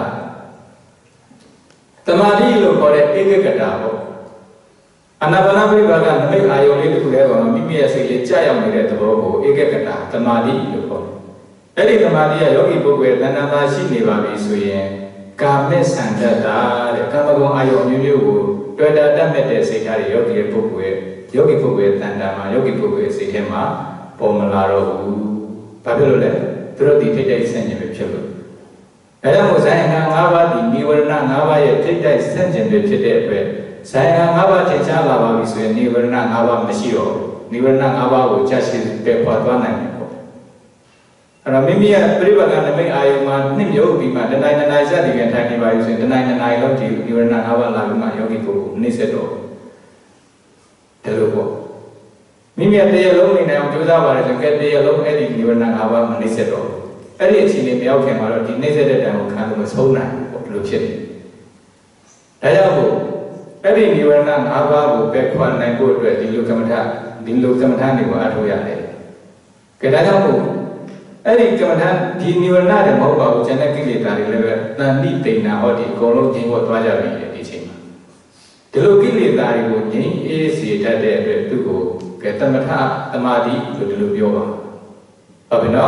A: Temadi lo korek ege kataho. Anak-anak beri bagan nampak ayam itu kuliah orang mimi asal lecah yang mereka terbawa ege kata. Temadi lo korek. Temadi ya yogi buku dan nama sini babi suye. Kami sandata. Kami kong ayam nyuyu. Dua data mete sekali yogi buku dan nama yogi buku sekema pomelaru. Tapi lo le. Terus tidak senjata berpikir. Kalau saya ngawat di niwarna ngawat ya tidak senjata berpikir. Saya ngawat cecah lawa bisuan niwarna ngawat mesiro, niwarna ngawat ucapsi berpatuan. Kalau mimi beri bagan nampak ayam ni jauh bima. Denai saja dengan tadi bisuan denai lo di niwarna ngawat lalu mak yogi tu ni sedo. Terlupa. Mimi ada yang lalu ni yang jual barang jengket dia lalu di niwarna ngawat ni sedo. Sini miau kemarin di negara dan bukan mesona, lucu. Daya bu, ni warna apa bu pekuan naik bu di lu kemudian ni bu ada yang ni. Kedaya bu, kemudian di niwarna dan mau bawa jangan kiri dari level nanti tina odi kalau jenggot wajah ni di sini. Dulu kiri dari bu ni isi ada tu bu kemudian temadi tu dulu biar. Apa no?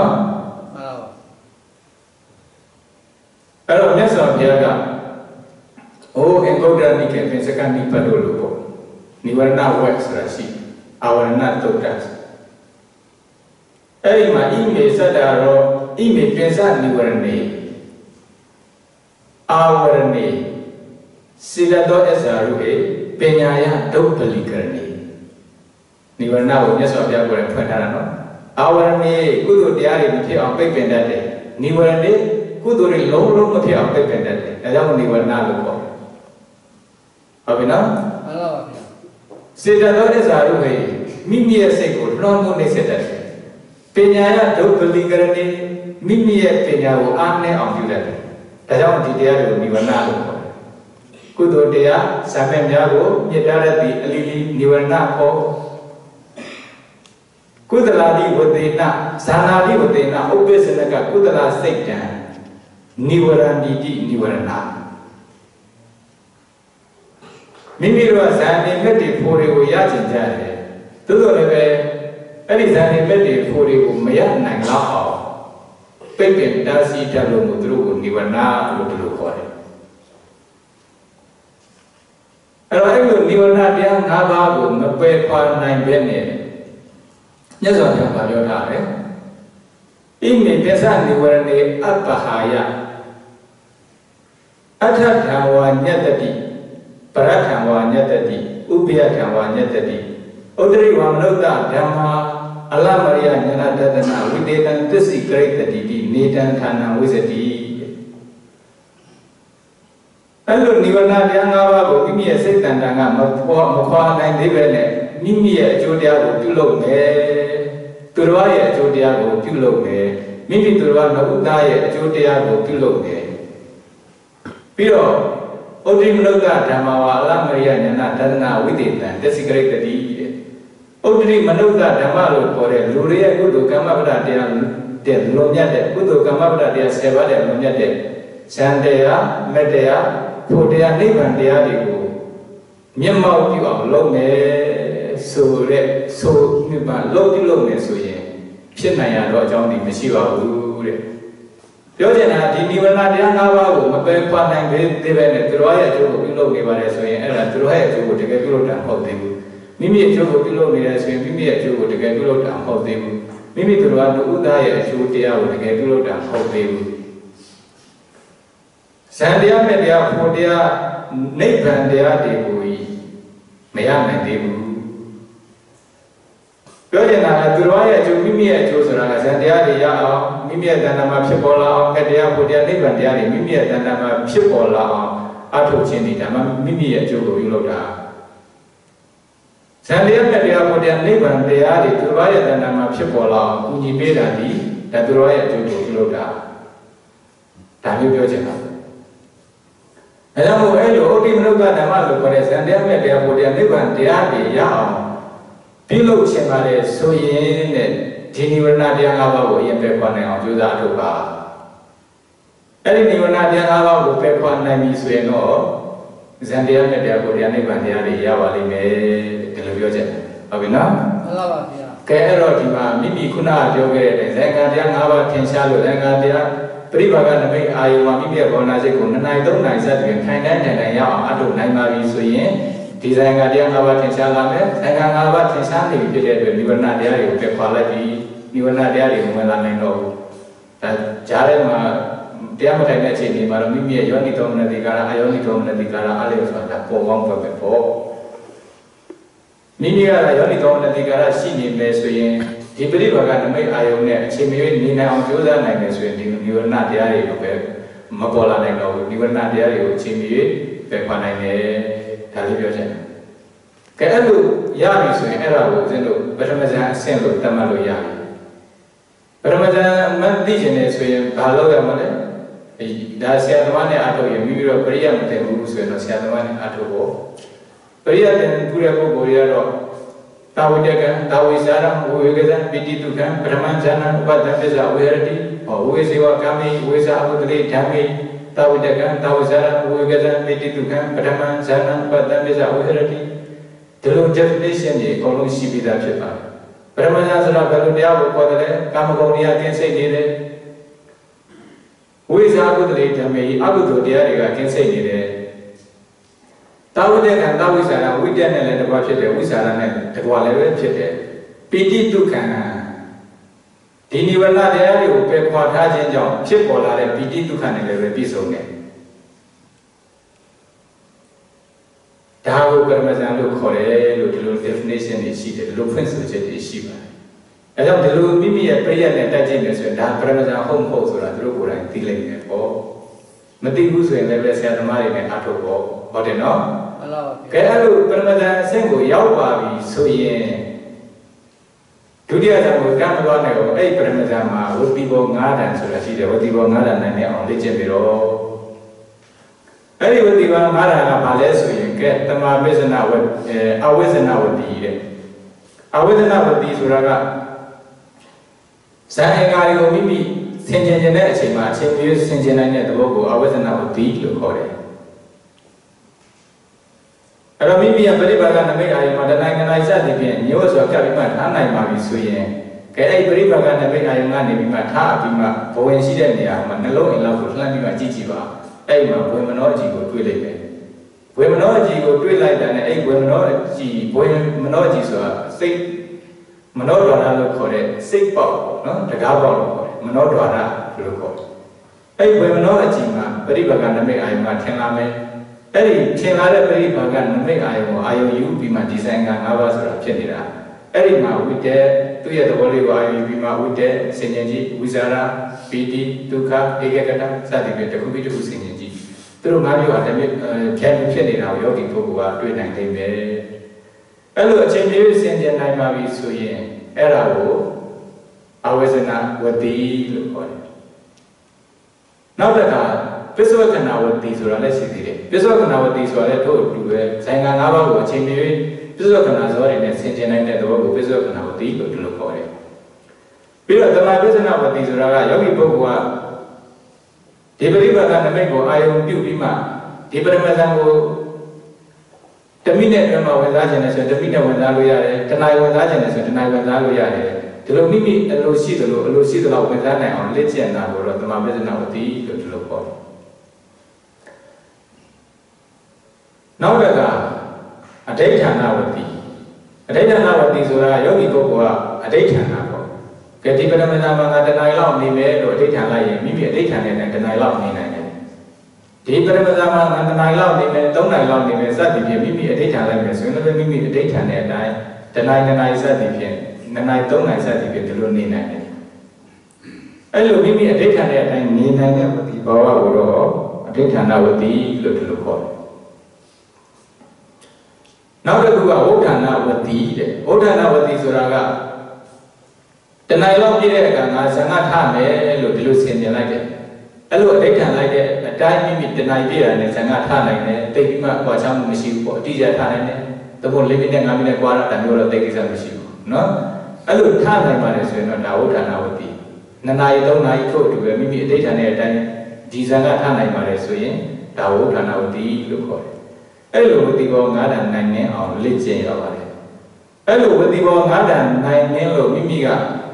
A: Kalau nyasa dia kan, engkau dah ni kan, pensakan ni pada dulu. Ni warna wax rasi, awarna todas. Ma ini sadaro, ini pensan ni warna, awarni, Silato esaruhe penyaya dobelikarni. Niwarna punya soalnya boleh pernah no. Awal ni kudu tiari mesti apa pendade. Niwarna kudu ri long mesti apa pendade. Ada niwarna lupa. Apa na? Silato esaruhe mimi eseko long ni sedade. Penyaya dobelikarni mimi penyawu ane amjulat. Ada di tiari niwarna lupa. Kudu dia sampai jago nyedara di alili niwarna ko. Kudaladi wadena, sanadi wadena, obesenaka kudala sekjan, niwarandi di niwarana. Mimiro zani meti puri ko yajin jare, tudo lebe, eri zani meti puri ko maya nang lao, pepen dasi dalu mudru ko niwarna mudru kore. Kalau niwarna dia ngabagu ngape kwa nang bene. Nhất rồi thằng bà điều thả đấy. Ini biasa niwarni abahaya. Atha dhawa nyatati, parathawa nyatati, ubya dhawa nyatati. Udri wamnota dhamma alamariya nyanatatana videtan tisi karitati di netan thana wisati. Lalu niwarna dia ngawa mimi ya setan danga mukha nang dibene mimi ya jodia ko tulok me. Turwa ya jodia ko tulok me. Mimi turwa na uta ya jodia ko tulok me. Piro udri manukta dhamma alamariya nyanatatana videtan tisi karitati. Udri manukta dhamma lo kore luriya kudu kama pada dia de lomnya de kudu kama pada dia seva de lomnya de sandeya medeya Pudaya niban dia diku, nyamau juga lomnya sore so niban lom soye, siapa yang jauh di Mesir dulu. Jauhnya di niban dia ngawaku, apa pandang debene teruaya juga lom niban soye, era teruaya juga dekat lom dan hal itu. Mimi juga lom niban soye, mimi juga dekat lom dan hal itu. Mimi teruaya udaya juga dia dekat lom dan hal itu. Sandia media podia niban dia dibui, maya mendibu. Jauhnya teruaya juga mimi juga seorang sandia dia mimi dan nama psikolog dia podia niban dia mimi dan nama psikolog atau jenis nama mimi juga biloda. Sandia media podia niban dia teruaya dan nama psikolog kunci beda di dan teruaya juga biloda. Tapi jauhnya. Ada mu elo odi menukar nama lu pada sandia media podia niban dia Pilok cemare soye ne dini warna dia ngawa yang pekwan yang juga tu ka. Ini warna dia ngawa pekwan yang misalnya no, sandia media podia niban dia wali me televisi aja. Abina? Kayak eroti ma mimi kuna dia kere, saya dia ngawa tensa lu, saya dia Peribaga nabi ayu mami biar kau nasi kun nai tu nai sat dengan nai ya adu nai mari suye desain dia ngawat tensa lame saya ngawat tensa ni bila warna dia itu kepala di warna dia itu melalui no cara dia macam ni sini malam mimi ayu ni tu mana dikara ayu ni tu mana dikara alih suara powang pepo mimi ayu ni tu mana dikara sini mesuye di peribaga nabi ayu ni cemil ni nai orang juga nai mesuye di warna dia itu mapola nai no di warna dia itu cemil pepo nai ne tali biasa. Kayak lu ya misalnya era lu jenuh bermacam sen lu tamal lu ya. Bermacam mandi jenis soalnya kalau yang mana, dah siapa mana atau yang mimpi pria mungkin urus soalnya siapa mana atau bo. Pria dan pura bo pria lo tahu dia kan, tahu isyarat, uwe kan, bidi tu kan, bermacam ubat dan beza uwe hati, uwe sewa kami, uwe sahabat dari kami, tahu dia kan, tahu isyarat, uwe kan, bidi tu kan, bermacam ubat dan beza uwe hati. Dalam definition ni, kalau si bida siapa? Bermacam sahaja kalau dia berkuat le, kamu kau ni akan saya ni le. Uisa aku tu le, kami aku tu dia juga akan saya ni le. Tahu dia kan tahu isara, ujian ni le dapat cete, isara ni dapat level cete. Piti tu kan, dini warna dia ni upe kuat aja jauh, cep bola le piti tu kan level pisau ni. 다하고 그러면서 거래로 들로 definition이 있지, 들로 principle이 있지 봐. 그래서 들로 미미의 프레이어에 따지면서 다 그러면서 홈포스라 들로 고라인 딜링에 뭐, 못이구스에 레벨에서 말이네 아토고 어디노? 그래도 그러면서 생고 야우바비 소예. 두디아자고 감도하네요. 에이 그러면서 막 어디고 나단 소라 시대 어디고 나단 나네 언제쯤이로. 에이 어디고 나다가 발레소예. 그 तमा 베스나 아웨스나워디래. 아웨스나워디 소라가 사행가리고 미미 생전전의 아침마 아침에 생전하는 도고 아웨스나워디로 거래. 그럼 미미야 버리바가 남의 아이마 다나이나 이사디비엔 요소 갑이만 하나이마 비수예. 그에 버리바가 남의 아이마 네비마 다 비마 보엔 시대니야 만날로 일라고 흘러비마 지지바. 에이마 보이머노지고တွေ့လိုက်တယ်. 보이머노지고တွေ့လိုက်တာနဲ့ 에이 보이머노지 보이머노지소가စိတ် မနောဒွါရလို့ ခေါ်တဲ့ စိတ်ပေါက် နော် တကားပေါက်လို့ ခေါ်တယ် မနောဒွါရ လို့ ခေါ်တယ်. အဲ့ 보이머노지မှာ ပရိပါက နမိတ် အာယုံက ထင်လာမယ်. အဲ့ဒီထင်လာတဲ့ ပရိပါက နမိတ် အာယုံကို အာယုံယူပြီးမှ ဒီဇိုင်းက ၅ ပါးဆိုတာ ဖြစ်နေတာ. အဲ့ဒီမှာ ဝိတ္တ သူ့ရဲ့ သဘောလေးကို အာယုံယူပြီးမှ ဝိတ္တ ဆင်ញင်ကြည့် ဝိဇာရ ပီတိ ဒုက္ခ ဧကကတ စသည်ဖြင့် တစ်ခုပြီးတစ်ခု ဆင်ញင်ကြည့်. သူတို့ ၅ မျိုးဟာ တည်းဖြတ်ဖြစ်နေတာကို ယောဂီ ပုဂ္ဂိုလ်က တွေ့နိုင်လိမ့်မယ်. အဲ့လို အချိန်ပြည့် ဆင်ခြင်နိုင်ပါပြီ ဆိုရင် အဲ့ဒါကို အဝေဇနဝတ္တိ လို့ ခေါ်တယ်. နောက်တစ်ခါ ပစ္စုပ္ပကနာဝတ္တိ ဆိုတာလည်း ရှိသေးတယ်. ပစ္စုပ္ပကနာဝတ္တိ ဆိုတာလည်း ထို့အတူပဲ ဇိုင်ငံ ၅ ပါးကို အချိန်ပြည့် ပစ္စုပ္ပကနာ ဇောတွေနဲ့ ဆင်ခြင်နိုင်တဲ့ သဘောကို ပစ္စုပ္ပကနာဝတ္တိ လို့ ဒီလို ခေါ်တယ်. ပြီးတော့ သမပစ္ဆနာဝတ္တိ ဆိုတာက ယောဂီ ပုဂ္ဂိုလ်က ဒီပရိပါက နမိတ်ကို အာယုံပြုပြီးမှ ဒီပရမဇန်ကို တစ်မိနစ်အတွင်းမှာ ဝင်စားခြင်းနဲ့ဆိုရင် တစ်မိနစ် ဝင်စားလို့ရတယ်. တစ်နာရီ ဝင်စားခြင်းနဲ့ဆိုရင် တစ်နာရီ ဝင်စားလို့ရတယ်. ဒီလို မိမိ အလိုရှိသလို အလိုရှိသလောက် ဝင်စားနိုင်အောင် လေ့ကျင့်တာကိုတော့ သမပစ္ဆနာဝတ္တိ လို့ ဒီလို ခေါ်တယ်. နောက်တစ်ခါ အဋ္ဌာဏဝတ္တိ. အဋ္ဌာဏဝတ္တိ ဆိုတာ ယောဂီ ပုဂ္ဂိုလ်က အဋ္ဌာဏ ပေါ့. ကဲ ဒီပရမဇန်မှာ ငါ တစ်နာရီလောက် နေမယ်လို့ အဋ္ဌာဏ လိုက်ရင် မိမိ အဋ္ဌာဏ နဲ့ တစ်နာရီလောက် နေနိုင်တယ်. ဒီပရမဇန်မှာ ငါ တစ်နာရီလောက် နေမယ် 3 နာရီလောက် နေမယ် စသည်ဖြင့် မိမိ အဋ္ဌာဏ လိုက်မယ် ဆိုရင်လည်း မိမိ အဋ္ဌာဏ နဲ့ အတိုင်း တစ်နာရီ 2 နာရီ စသည်ဖြင့် 2 နာရီ 3 နာရီ စသည်ဖြင့် ဒီလို နေနိုင်တယ်. အဲ့လို မိမိ အဋ္ဌာဏ နဲ့ အတိုင်း နေနိုင်တဲ့ ဝတ္တိ ဘာဝကိုတော့ အဋ္ဌာဏ ဝတ္တိ လို့ ဒီလို ခေါ်တယ်. နောက်တစ်ခုက ဝဋ္ဌာဏ ဝတ္တိ တဲ့. ဝဋ္ဌာဏ ဝတ္တိ ဆိုတာက တစ်နာရီလောက် ပြည့်တဲ့အခါ ငါ ဇံဃ ထမယ် လို့ ဒီလို ဆင်ခြင်လိုက်တယ်. အဲ့လို အဋ္ဌာဏ လိုက်တဲ့အတိုင်း မိမိ တစ်နာရီ ပြည့်တာနဲ့ ဇံဃ ထနိုင်တယ်. သိပြီးမှ ကွာခြားမှု မရှိဘူးပေါ့. အတိအကျ ထနိုင်တယ်. သို့မဟုတ် 4 မိနစ် 5 မိနစ် ကွာတာ မျိုးတော့ သိကိစ္စ မရှိဘူး. နော်? အဲ့လို ထနိုင်ပါတယ် ဆိုရင်တော့ ဒါ ဝဋ္ဌာဏ ဝတ္တိ. 2 နာရီ 3 နာရီ ထို့အတူပဲ မိမိ အဋ္ဌာဏ နဲ့ အတိုင်း ဒီဇံဃ ထနိုင်ပါတယ် ဆိုရင် ဒါ ဝဋ္ဌာဏ ဝတ္တိ လို့ ခေါ်တယ်. အဲ့လို ဝတ္တိပေါင်း 5 ဓာတ် နိုင်နှင်းအောင် လေ့ကျင့်ရပါတယ်. အဲ့လို ဝတ္တိပေါင်း 5 ဓာတ် နိုင်နှင်းလို့ မိမိက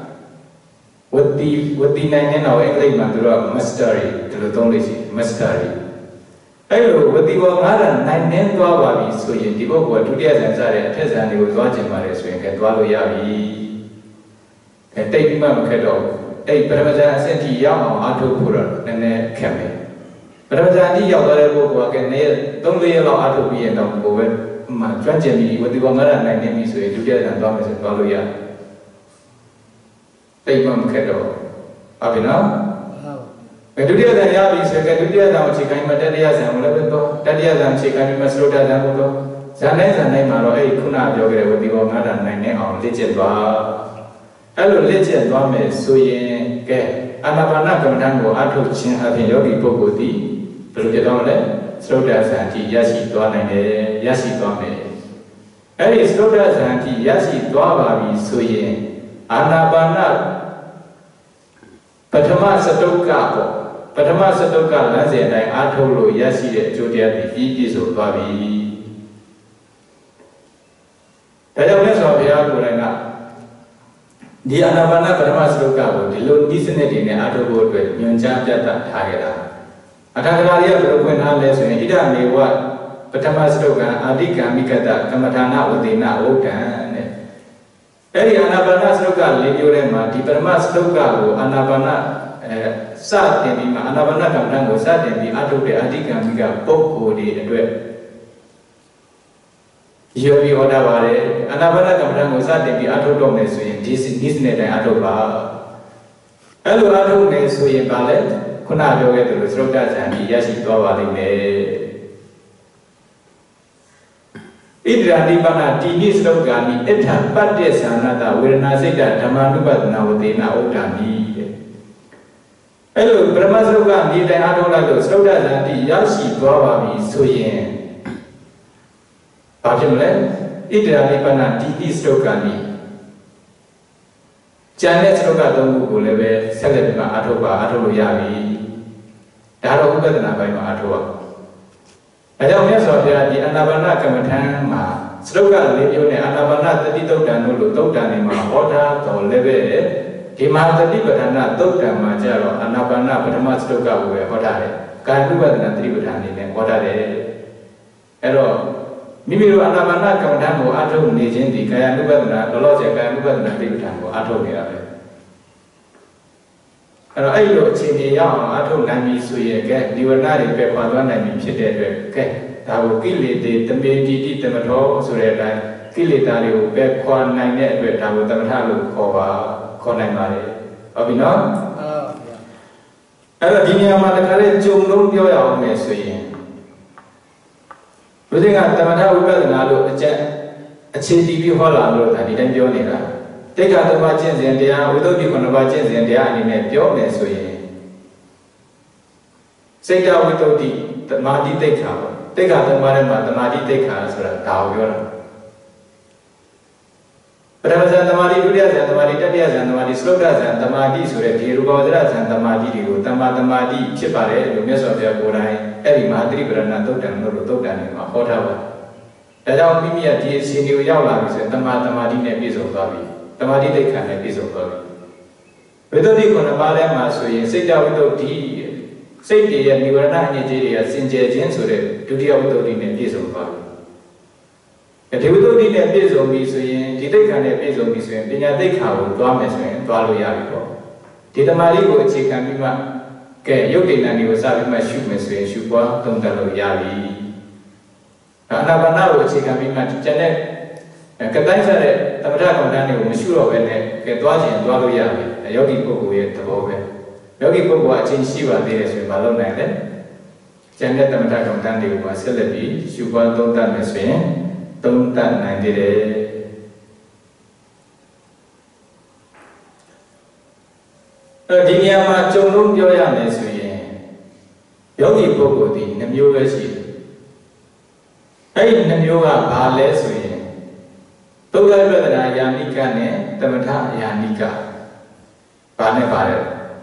A: ဝတ္တိ နိုင်နှင်းတော့ အင်္ဂလိပ်မှာ သူတို့က mastery ဒီလို သုံးလို့ရှိတယ်. mastery. အဲ့လို ဝတ္တိပေါင်း 5 ဓာတ် နိုင်နှင်းသွားပါပြီ ဆိုရင် ဒီ ပုဂ္ဂိုလ်က ဒုတိယဇန် စတဲ့ အထက်ဇန်တွေကို သွားကျင်ပါတယ် ဆိုရင် သွားလို့ ရပြီ. တိတ်ပြီးမှ မခက်တော့ဘူး. အဲ့ ပရမဇန် အဆင့်ထိ ရောက်အောင် အားထုတ်ဖို့တော့ နည်းနည်း ခက်မယ်. ပရမဇန် အထိ ရောက်သွားတဲ့ ပုဂ္ဂိုလ်က 3 ရက်လောက် အားထုတ်ပြီးရင်တော့ ကိုယ်ပဲ ကျွမ်းကျင်ပြီး ဝတ္တိပေါင်း 5 ဓာတ် နိုင်နှင်းပြီ ဆိုရင် ဒုတိယဇန် သွားမယ် ဆိုရင် သွားလို့ ရတယ်. တိတ်မှ မခက်တော့ဘူး. ဟုတ်ပြီ နော်? ဒုတိယဇန် ရပြီ ဆိုရင် ဒုတိယဇန်ကို အခြေခံပြီး တတိယဇန်ကိုလည်းပဲသွား. တတိယဇန် အခြေခံပြီး စတုတ္ထဇန်ကိုသွား. ဇန်တိုင်း မှာတော့ အဲ့ဒီ ခုန ပြောခဲ့တဲ့ ဝတ္တိပေါင်း 5 ဓာတ် နိုင်နှင်းအောင် လေ့ကျင့်သွား. အဲ့လို လေ့ကျင့်သွားမယ် ဆိုရင် အာနာပါန ကမ္မဋ္ဌာန်းကို အားထုတ်ခြင်းအပြင် ယောဂီ ပုဂ္ဂိုလ်သည် ဘယ်လို ဖြစ်သွားမလဲ? စတုတ္ထဇန် အထိ ရရှိသွားနိုင်တယ်. ရရှိသွားမယ်. အဲ့ဒီ စတုတ္ထဇန် အထိ ရရှိသွားပါပြီ ဆိုရင် အာနာပါန ပထမ စတုတ္က ပေါ့. ပထမ စတုတ္က လမ်းစဉ်အတိုင်း အားထုတ်လို့ ရရှိတဲ့ အကျိုးတရားသည် ပြည့်စုံသွားပြီ. ဒါကြောင့် မြတ်စွာဘုရား ကိုယ်တိုင်က ဒီ အာနာပါန ပထမ စတုတ္က ကို ဒီလို နည်းစနစ်တွေနဲ့ အားထုတ်ဖို့ အတွက် ညွှန်ကြား ပြသ ထားခဲ့တာ. အထာဂရတွေက ဘယ်လို ဖွင့်ထားလဲ ဆိုရင် ဣဒမေဝ ပထမ စတုတ္ကံ အာတိကံမိကတ ကမ္မထာန ဝတေန ဝုဒ္ဒံ တဲ့. အဲ့ဒီ အာနာပါန စတုတ္က 4 မျိုးထဲမှာ ဒီ ပထမ စတုတ္က ကို အာနာပါန စတင်ပြီးမှ အာနာပါန ကမ္မဋ္ဌာန်းကို စတင်ပြီး အားထုတ်တဲ့ အာတိကံမိက ပုဂ္ဂိုလ်တွေ အတွက် Yogi order bare, anabana kamran was at the auto domain, this is net and auto bar. Hello, auto may swim ballet, Kunado get the Srotas and yes, it over the Idra Dibana, Tinis Logani, Eta, but yes, another, where Nazida, Tamanuba, now they now need. Hello, Brahmazoga, need an auto, Srotas and the Yashi, Baba, so yen. Pajamle, Idra Nipana, Titi Strokani. Janet Strokatum Guleve, Celebima Atoba, Atoyavi, Daro Badana by Matoa. I don't miss of the Anabana Kamatama, Stroka, Libione, Anabana, the Ditotan, Totanima, Ota, or Leve, Hima the Libatana, Totan Majaro, Anabana, Patamastroka, Hotare, Kanduba, and Tributani, and Hotare. Hello. Mimiru anabana kamdango ato nejindi kaya nubadna loloje kaya nubadna tibutango ato nirabe. Aro ayo chini yao ato nami suye ke diwanari pe kwadwa nami chite ke dawo kilite tamedi tamato sure dai kilita ri pe kwa nai ne atwe dawo tamatha lo kho nai mare. Hobi no? Aro di neya ma takare jung long pyo ya aung me so yin Looking at Tamata Uganalo, a CTV Holland, and it enjoyed it. Take out the margins and they are without the convergence and they are in a pure mess. Say down without the Madi take out. Take out the Marama, the Madi take out, Tau. But I was at the Madi Buddhas and the Madi Tadias and the Madi Slokas and the Madi Sureti, Rubadas and the Madi, Tamata Madi, Chipare, the mess of their Burai, every Madri, but not Totan, no Totan, whatever. The Down Mimia is in New Yala, and the Madi Nepis of Babi, the Madi take an episode of Babi. Without the Conabala, so you sit down without tea, say tea and you were not in Nigeria, since Jensure, to the outdoor in a piece of Babi. If you don't need a piece of me, so you take an episode of me, so you take how Thomas and follow Yarico. Did the Marigo chicken be my care? You did and you was having my shoe, Miss Shoe, don't tell Yari. Another chicken be my Janet. And Kataisa, the Matako Daniel, Monsieur, and get watching and follow Yari, a yogi book with the Bobe. Yogi book watching Shiva, there is with Malone Island. Janet, the Matako Daniel was celebrity, Shoe, don't tell Miss Wayne. Don't that 90 days. Dinyama Chonum Joya Nesuye Yogi Boko di Namuga Shi. Hey Namuga Bale Suye. Toga Badana Yanika ne, Tamata Yanika. Bane Bare.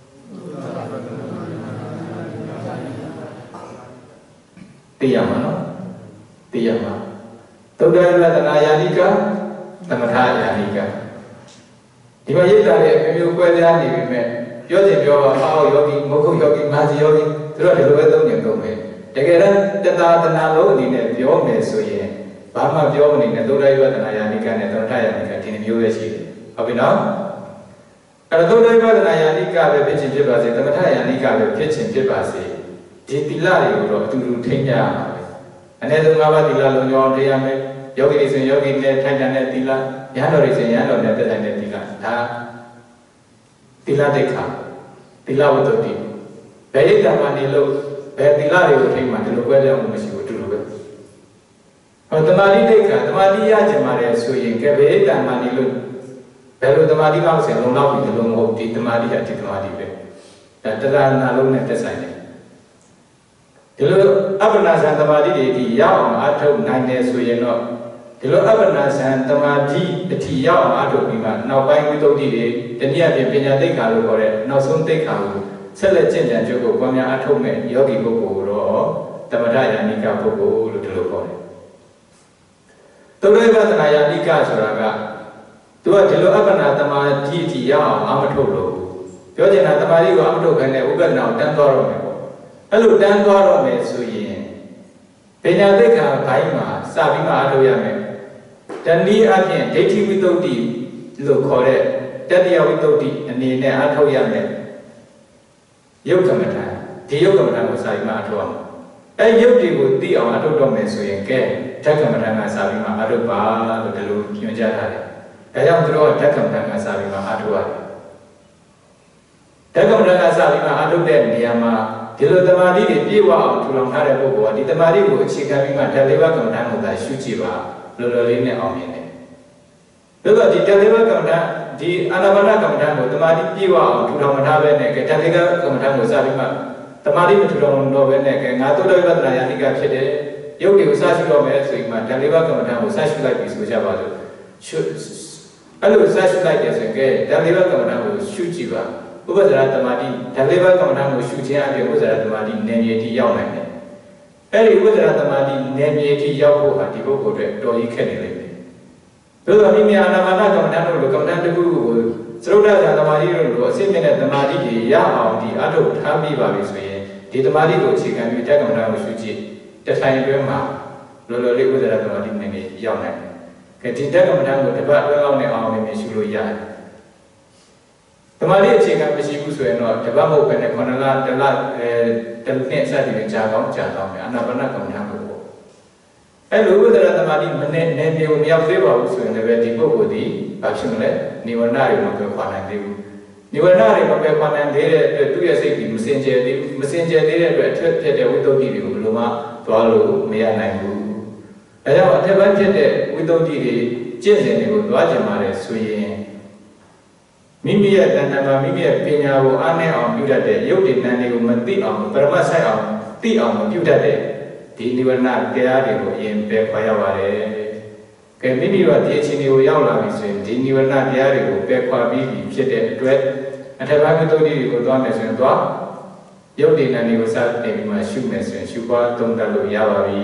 A: Tiyama. Tiyama. Toga Badana Yanika, Tamata Yanika. If I eat that, you go there and you met. Yogi, Yogi, Moko Yogi, Mazi Yogi, through the Rotom Yogome. Together, the Tatana in a Yome Suye, Bama Yoming, and Dora Yanika and Totayanika in USC. Have you now? And Dora Yanika, the pitching Jibasi, the Matayanika, the pitching Jibasi, Jipilari, to Tenya. And then the Mavadilla, Yon, Yogi is a Yogi, Tanganetilla. Yano is a Yano net and Tila. Tila Deka. Tila with the team. Perita Manilo, Pertilari would take Manilo, whether you would do it. But the Madi Deka, the Madi Yajamare, Suyin, Perita Manilo, Pelu the Madi Mouse and Lona with the Lomo, the Madi had the Madi. That the Nalone at the sign. The little Abanas and the Madi, Yam, I told 9 days, so you know. The Lord Abanas and Tamadi, the Tia, Adobima, now buying with Odi, the near the Pina de Calu for it, now soon take out. Sell a change and Joko, Pamia Atome, Yogi Boko, Tamadaya Nika Boko, Lutuloko. The River Nika Suraga. To a Tilo Abana Tamadi, Tia, Amatolo. Yojana Tamari, Amato, and Uber now, Tangoro. Hello, Tangoro, Suyin. Pina de Caima, Sabima Adoyame. Tani again, Dati without the look correct, Tadia without the and in Atoyame. Yokamata, the Yokamata was I Matron. A Yogi would be on Atodome so you can. ဓကမ္မဋ္ဌာန်းကစာပြီးမှအထုပါလို့ဒီလိုညွှန်ကြားထားတယ်။ဒါကြောင့်သူတို့ကဓကမ္မဋ္ဌာန်းကစာပြီးမှအထုရတယ်။ဓကမ္မဋ္ဌာန်းကစာပြီးမှအထုတဲ့နေရာမှာဒီလိုတမာတိတွေပြေဝအောင်ထူထောင်ထားတဲ့ပုဂ္ဂိုလ်ကဒီတမာတိကိုအခြေခံပြီးမှဓလေးပါးကမ္မဋ္ဌာန်းကိုသာရှုကြည့်ပါလောလောလေးနဲ့အောင်မြင်တယ်။ဒါဆိုဒီဓလေးပါးကမ္မဋ္ဌာန်းဒီအာနာပါနကမ္မဋ္ဌာန်းကိုတမာတိပြေဝအောင်ထူထောင်မထားဘဲနဲ့ဓလေးပါးကမ္မဋ္ဌာန်းကိုစပြီးမှတမာတိမထူထောင်တော့ဘဲနဲ့ငါသုတ္တဝိပဿနာယာနိကဖြစ်တယ်ရုပ်တွေကိုစရှုတော့မယ်ဆိုပြီးမှဓလေးပါးကမ္မဋ္ဌာန်းကိုစရှုလိုက်ပြီဆိုကြပါစို့အဲ့လိုစရှုလိုက်တယ်ဆိုရင်ဓလေးပါးကမ္မဋ္ဌာန်းကိုရှုကြည့်ပါဥပဇ္ဇာတမာတိဓလေးပါးကမ္မဋ္ဌာန်းကိုရှုခြင်းအပြင်ဥပဇ္ဇာတမာတိနယ်မြေထိရောက်နိုင်တယ်အဲ့ဒီဥပဇ္ဇာတမာတိနယ်မြေထိရောက်ဖို့ဟာဒီပုဂ္ဂိုလ်တွေတော်ကြီးခက်နေလိမ့်မယ်သို့သော်မိမိအာနာပါနကမ္မဋ္ဌာန်းတို့လိုကမ္မဋ္ဌာန်းတစ်ခုကိုသရုပ်ဒ္ဒဇာတမာတိတို့လိုအစစ်မြင့်တဲ့တမာတိတွေရအောင်ဒီအထုထားပြီးပါပြီဆိုရင်ဒီတမာတိကိုအခြေခံပြီးတက္ကမဋ္ဌာန်းကိုရှုကြည့်တထိုင်အတွင်းမှာလောလောလေးဥပဇ္ဇာတမာတိနယ်မြေရောက်နိုင်တယ်ဒီတက္ကမဋ္ဌာန်းကိုတစ်ပတ်အတွင်းလောက်နဲ့အောင်မြင်ရှုလို့ရတယ်တမာတိအခြေခံမရှိဘူးဆိုရင်တော့တပတ်မဟုတ်ဘဲနဲ့9လတစ်လတစ်နှစ်စသည်ဖြင့်ကြာကောင်းကြာတော့မယ်အာနာပါနကမ္မဋ္ဌာန်းကိုပေါ့အဲ့လိုဥပဒရတမာတိမနဲ့နယ်မြေကိုမရောက်သေးပါဘူးဆိုရင်လည်းဒီပုဂ္ဂိုလ်ဒီဘာဖြစ်မလဲနိဝရဏတွေမပယ်ခွာနိုင်သေးဘူးနိဝရဏတွေမပယ်ခွာနိုင်သေးတဲ့အတွက်သူ့ရဲ့စိတ်ကြီးမစင်ကြယ်သေးဘူးမစင်ကြယ်သေးတဲ့အတွက်အထက်ဖြစ်တဲ့ဝိသုဒ္ဓိတွေကိုဘယ်လိုမှသွားလို့မရနိုင်ဘူးဒါကြောင့်အထက်ပိုင်းဖြစ်တဲ့ဝိသုဒ္ဓိတွေကျင့်စဉ်တွေကိုသွားကြပါတယ်ဆိုရင်မိမိရဲ့တဏ္ဍာမှာမိမိရဲ့ပညာကိုအားနည်းအောင်ပြုတတ်တဲ့ရုပ်တည်တန်တွေကိုမသိအောင်ပရမတ်ဆိုင်အောင်သိအောင်မပြုတတ်တဲ့ဒီနိဗ္ဗာန်တရားတွေကိုအရင်ပယ်ခွာရပါတယ်။ကဲမိမိတို့ဒီအခြေအနေကိုရောက်လာပြီဆိုရင်ဒီနိဗ္ဗာန်တရားတွေကိုပယ်ခွာပြီးဖြစ်တဲ့အတွက်အထက်ပိုင်းသုတ္တိတွေကိုသွားမယ်ဆိုရင်သွားရုပ်တည်တန်တွေကိုစတင်ပြီးမှရှုမယ်ဆိုရင်ရှုပွားသုံးသပ်လို့ရပါပြီ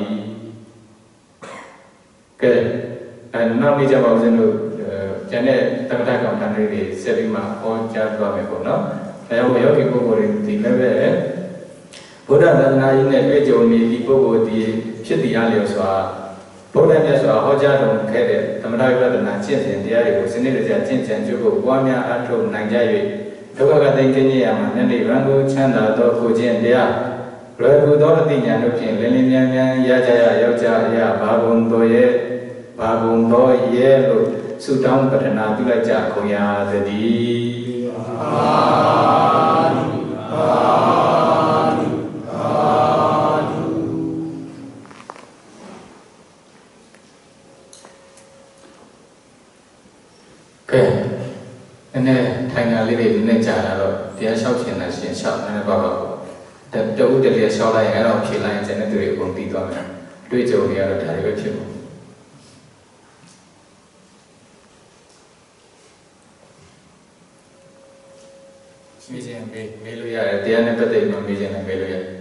A: ။ကဲနောက်နေ့ကျမှဦးဇင်းတို့ကျန်တဲ့တက္ကသကမ္မဋ္ဌာန်းတွေဆက်ပြီးမှဟောကြားသွားမယ်ပေါ့နော်။ဒါကြောင့်ယောဂီပုဂ္ဂိုလ်တွေဒီလည်းပဲဘုရားသာသနာရေးနဲ့တွေ့ကြုံနေဒီပုဂ္ဂိုလ်ဒီဖြစ်တရားလျော်စွာဘုရားမြတ်စွာဟောကြားတော်မူခဲ့တဲ့သမထဝိပဿနာကျင့်စဉ်တရားတွေကိုစနစ်တကျကျင့်ကြံကြိုးဖို့ပွားများအားထုတ်နိုင်ကြ၍ဒုက္ခကတိတ်ကင်းရမှာနဲ့နိဗ္ဗာန်ကိုချမ်းသာသောကိုခြင်းတရားလွယ်ကူသောအသိဉာဏ်တို့ဖြင့်လင်းလင်းမြန်မြန်ရကြရရောက်ကြရဘာဘုံတော်ရဲ့ဘာဘုံတော်ရဲ့လို့ဆုတောင်းပတနာပြုလိုက်ကြကုန်ရသတည်းအာကဲအနေထိုင်တာလေးတွေနဲ့ကြာလာတော့တရားလျှောက်ချင်တာရှင်လျှောက်နေပါပါတဦးတည်းလျှောက်လိုက်ရင်အဲ့တော့ဖြေလိုက်ရင်ကျန်တဲ့သူတွေအကုန်ပြီးသွားမယ်တွေ့ကြုံနေရတော့ဒါတွေပဲဖြစ်မှာမေးခြင်းမေးလို့ရတယ်တရားနဲ့ပတ်သက်ပြီးမေးခြင်းနဲ့မေးလို့ရတယ်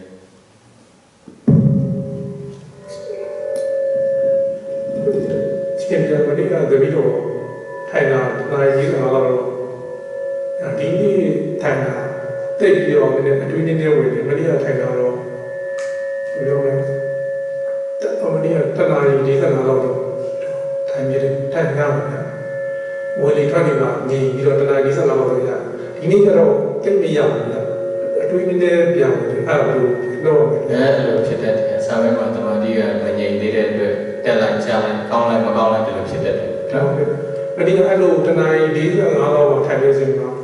B: ရှင်ပြမလေးကတပည့်တော်ထိုင်တာနိုင်ကြီးကတော့ဒီနေ့ထိုင်တာတိတ်ပြီးတော့လည်းအတွင်းထဲဝင်တယ်မလေးကထိုင်တာတော့ဘယ်လိုလဲမလေးကတနာရီ40လောက်တော့ထိုင်ပြီးတယ်ထိုင်ရမှာဝင်လေထွက်နေမှာနေပြီးတော့တနာရီ40လောက်တော့ရဒီနေ့ကျတော့တိတ်မရဘူးလားအတွင်းထဲပြောင်းတယ်အဲ့လိုတော့
A: အဲ့လိုဖြစ်တတ်တယ်စာမေးမှာတမာတိကမငြိမ်သေးတဲ့အတွက်တက်လိုက်ချလိုက်ကောင်းလိုက်မကောင်းလိုက်ဒီလိုဖြစ်တတ်တယ်
B: ဟုတ်ကဲ့အဲ့ဒီအဲ့လိုတနာရီ45လောက်ထိုင်နေစဉ်မှာ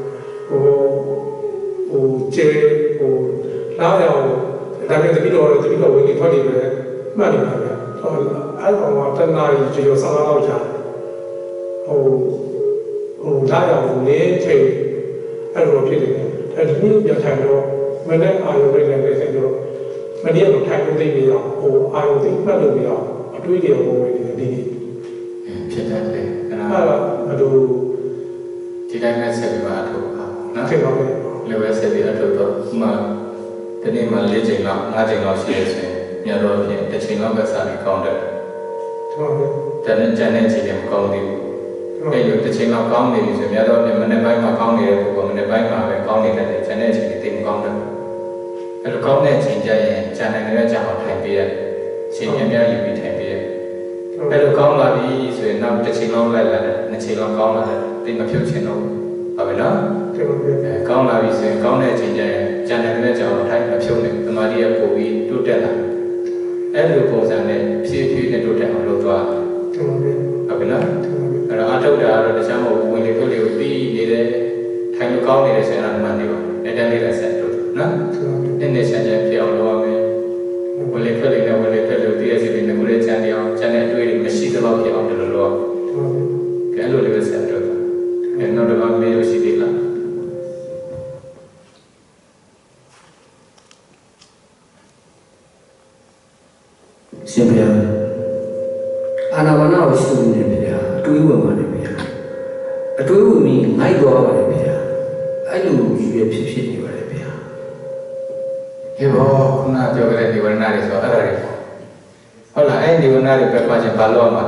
B: ကျေလာရောက်ဒါပေမဲ့တပည့်တော်ဝင်နေထွက်နေပဲမှတ်နေပါဗျာအဲ့တော့တနာရီကျော်15လောက်ကြာလာရောက်နေချိန်အဲ့လိုဖြစ်နေတယ်အဲ့ဒီလိုပြထိုင်တော့မနေ့အာရုံနဲ့လည်းဆက်တော့မနေ့ကထိုင်လို့သိနေရအာရုံသိမှတ်လို့မရအတွေးတွေဝင်နေတယ်ဒီ
A: ဖြစ်တတ်တယ်
B: အဲ့ဒါအတူ
A: ဒီတိုင်းနဲ့ဆက်ပြီးမှအထုတ်ပါနော်
B: ဖြစ်ပါမယ်
A: လည်းပဲဆက်ပြီးအထုတ်တော့ဥမာဒီနေ့မှ4ချိန်လောက်5ချိန်လောက်ရှိရဆိုရင်ညတော့ဖြင့်1ချိန်လောက်ပဲစားပြီးကောင်းတယ်
B: ဟုတ်ပါ
A: ဘူးတန်းကျန်တဲ့ချိန်တွေမကောင်းသေးဘူးအဲ့လို1ချိန်လောက်ကောင်းနေပြီဆိုရင်ညတော့မနေ့ပိုင်းမှာကောင်းနေတဲ့ပုံကမနေ့ပိုင်းမှာပဲကောင်းနေတဲ့ကျန်တဲ့ချိန်တွေသိမကောင်းတယ်အဲ့လိုကောင်းတဲ့ချိန်ကျရင်ကျန်တဲ့ကြောင်ထိုင်ပေးရချိန်များများယူပြီးထိုင်ပေးရအဲ့လိုကောင်းလာပြီဆိုရင်နောက်1ချိန်လောက်လိုက်လာတယ်2ချိန်လောက်ကောင်းလာတယ်သိမဖြုတ်ချင်တော့ဟုတ်ပြီနော်ကောင်းလာပြီဆိုရင်ကောင်းတဲ့အချိန်ကျရင်ကျန်တဲ့ကြောင်ထိုင်မဖြုတ်နဲ့သမာဓိရပို့ပြီးတိုးတက်လာ lu bosan deh, piye nih tuh deh orang tua. Apa nak? Kalau ada udah ada sama boleh ubi ni deh, thay lu kau ni deh saya nak mandi bang, ada ni rasa tu, nah? Ini saja piye orang tua boleh ubi aja ni boleh candi tu ini mesti sebab piye orang dulu. Kalau lu rasa tu, kalau ada bang ni mesti dia lah.
C: Siapa? Anak-anak harus turun ni dia, tuju mana dia? Tuju ni ngai doa mana dia? Ayu juga pipit ni mana dia?
A: Hebo, kuna joget di warna ni so ada ni. Hola, di warna ni berapa jam balu ama?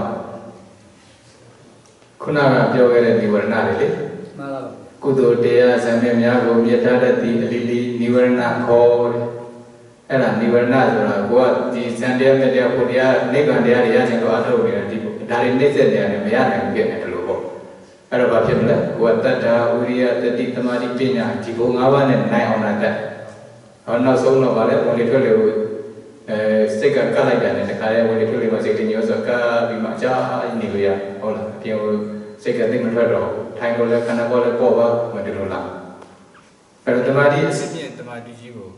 A: Kuna joget di warna ni. Kudo dia sampai miago biasa ada di lili di warna kau. Era di warna tu lah, buat di sandia media kuliah, negan dia jangan ada orang di dari netizen dia ni media yang biar ada logo. Ada apa pun lah, buat tanda uria tadi temari punya, di bungawan ni naik orang ada. Orang semua balik boleh tu sekarang kalau ada ni, sekarang boleh tu masih di news sekarang bimaca ini dia, orang dia sekarang ni mereka dah, thay boleh kerana boleh bawa macam lah. Kalau temari sebenarnya temari jiwa.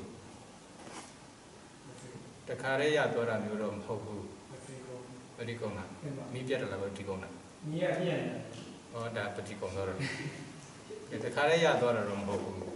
A: Terkadang ya tu orang orang hobi berikona, ni biar lah berikona. Oh dah berikona orang. Terkadang ya tu orang hobi.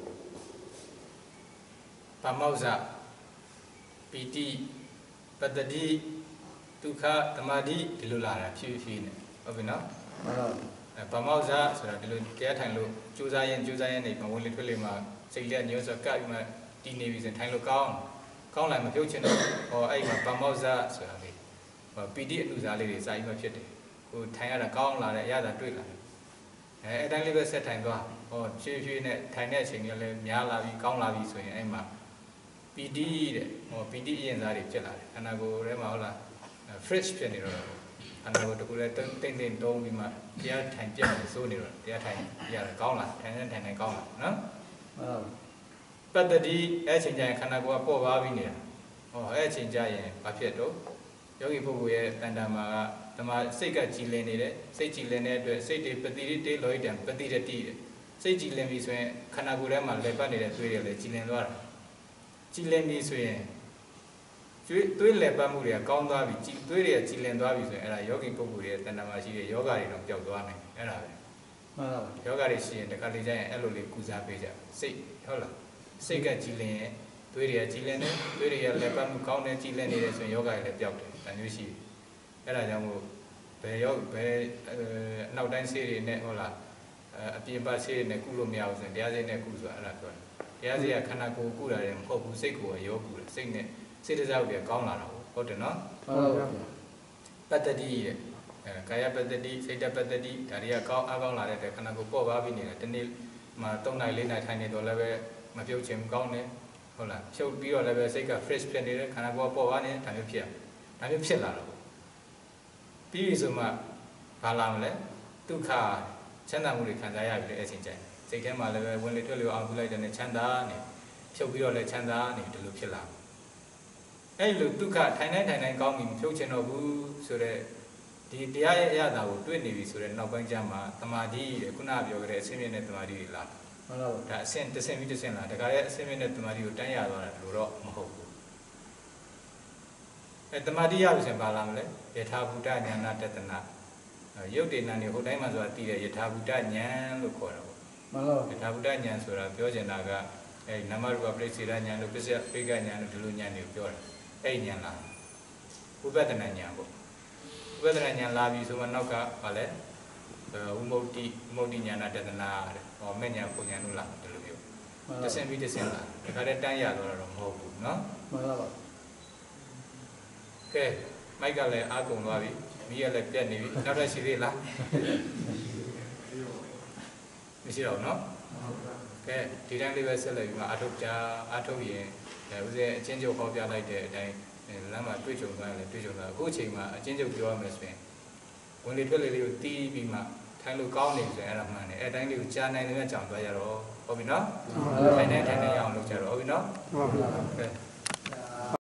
A: Pamauza, piti, padadi, tukar, temadi, dilular, piu ni, apa nak? Pamauza, sudah dilu dia thanglu, juzayan ni, mawulit lima, sekalian news sekarang cuma di nevisan thanglu kau lah macam macam tu, oh, ayah pamauza sudah ni, pidi tu zali ni, saya macam tu, oh, thang ada kau lah, ya dah tu lah, dan lebih set thang tu, oh, cuci ni, thang ni cengil le, mial lah, kau lah, so ayah mah, pidi le, oh, pidi yang zali celah, anak aku remah lah, fresh macam ni lah, anak aku tu kuliah ten dong bima, dia thang macam so ni lah, dia thang, ya kau lah, thang kau lah, nah? Pada di cenjaya kerana gua apa bawa ni, oh cenjaya apa tu? Yogi pun gua tanda maga, tema sega cilen ni le, sega cilen ni tu, sega petiri te loy dan petiri ti, sega cilen ni suai kerana gua ramai lepas ni le tu le cilen luar, cilen ni suai, tu lepas mulia kau tu avi, tu le cilen tu avi suai, era yogi pun gua tanda masih le yoga ni nak jauh tuan ni, era, yoga ni sih, dekat lijah elo le kuza beja, sega, hola. Sekarang cilen, tu dia cilen ni, tu dia lepas kau ni cilen ni so yoga le tiap tu, dan juga, era jamu, nak dan seri ni olah, api empat seri ni kulum ya usen, dia seri ni kulus ada tu, dia seri kerana ku kulah ni, kau ku seku yoga kulah, seri ni, seri jauh dia kau lah, kau tu no? Pada di, kaya pada di, seri pada di, dari kau lah dia kerana ku bawa ni, tadi mah tong nai le nai thai ni tu lepas macam macam kau ni, hola, siapa biar lepas saya fresh plan ni, kerana gua bawa ni, kami pian lah. Pilih semua, kalau le, tu kah, canda mula kan saya boleh esok. Saya malah lepas boleh tu lepas aku lagi jadi canda ni, siapa biar le canda ni, tu pian lah. Lu tu kah, thai nai kau ni, siapa cina bu, sore, dia ya tahu, tu ni sore, nak bangsa mah, temadi, kuna biar kerja sini ni temadi lah. Dah sen lah. Dekat sen ni temadi udah ya lah, luruk mahu. Temadi ya bisa balam le, yatha buddha nyana tetana. Yaudah nani hodai masuk hati le, yatha buddha nyan lu korang. Yatha buddha nyan surah, pio jenaga, nama rupa presiden nyan lu, presiden pega nyan dulu nyan lu pio. Nyan lah. Ubatan nyan bu. Ubatan nyan labi semua nak apa le? Umudi nyana tetana. Oh, menya punya nulah dulu yo. Desen lah. Dekat tanya tu orang mahu, no? Okay, Michael le aku ngawi, dia le pian ni, nak sih lah. Mesti tahu, no? Okay, tidak lepas selai, atuk ye, usai cenjau kau biar lagi deh, lama tujuh lah. Aku cuma cenjau jual mesra. Kalau itu le ti bima. Thang lu kau ni saya ramai ni, thang lu jangan ni dengan jangan bayar oh, obi no? Thang ni yang lu cari, obi no?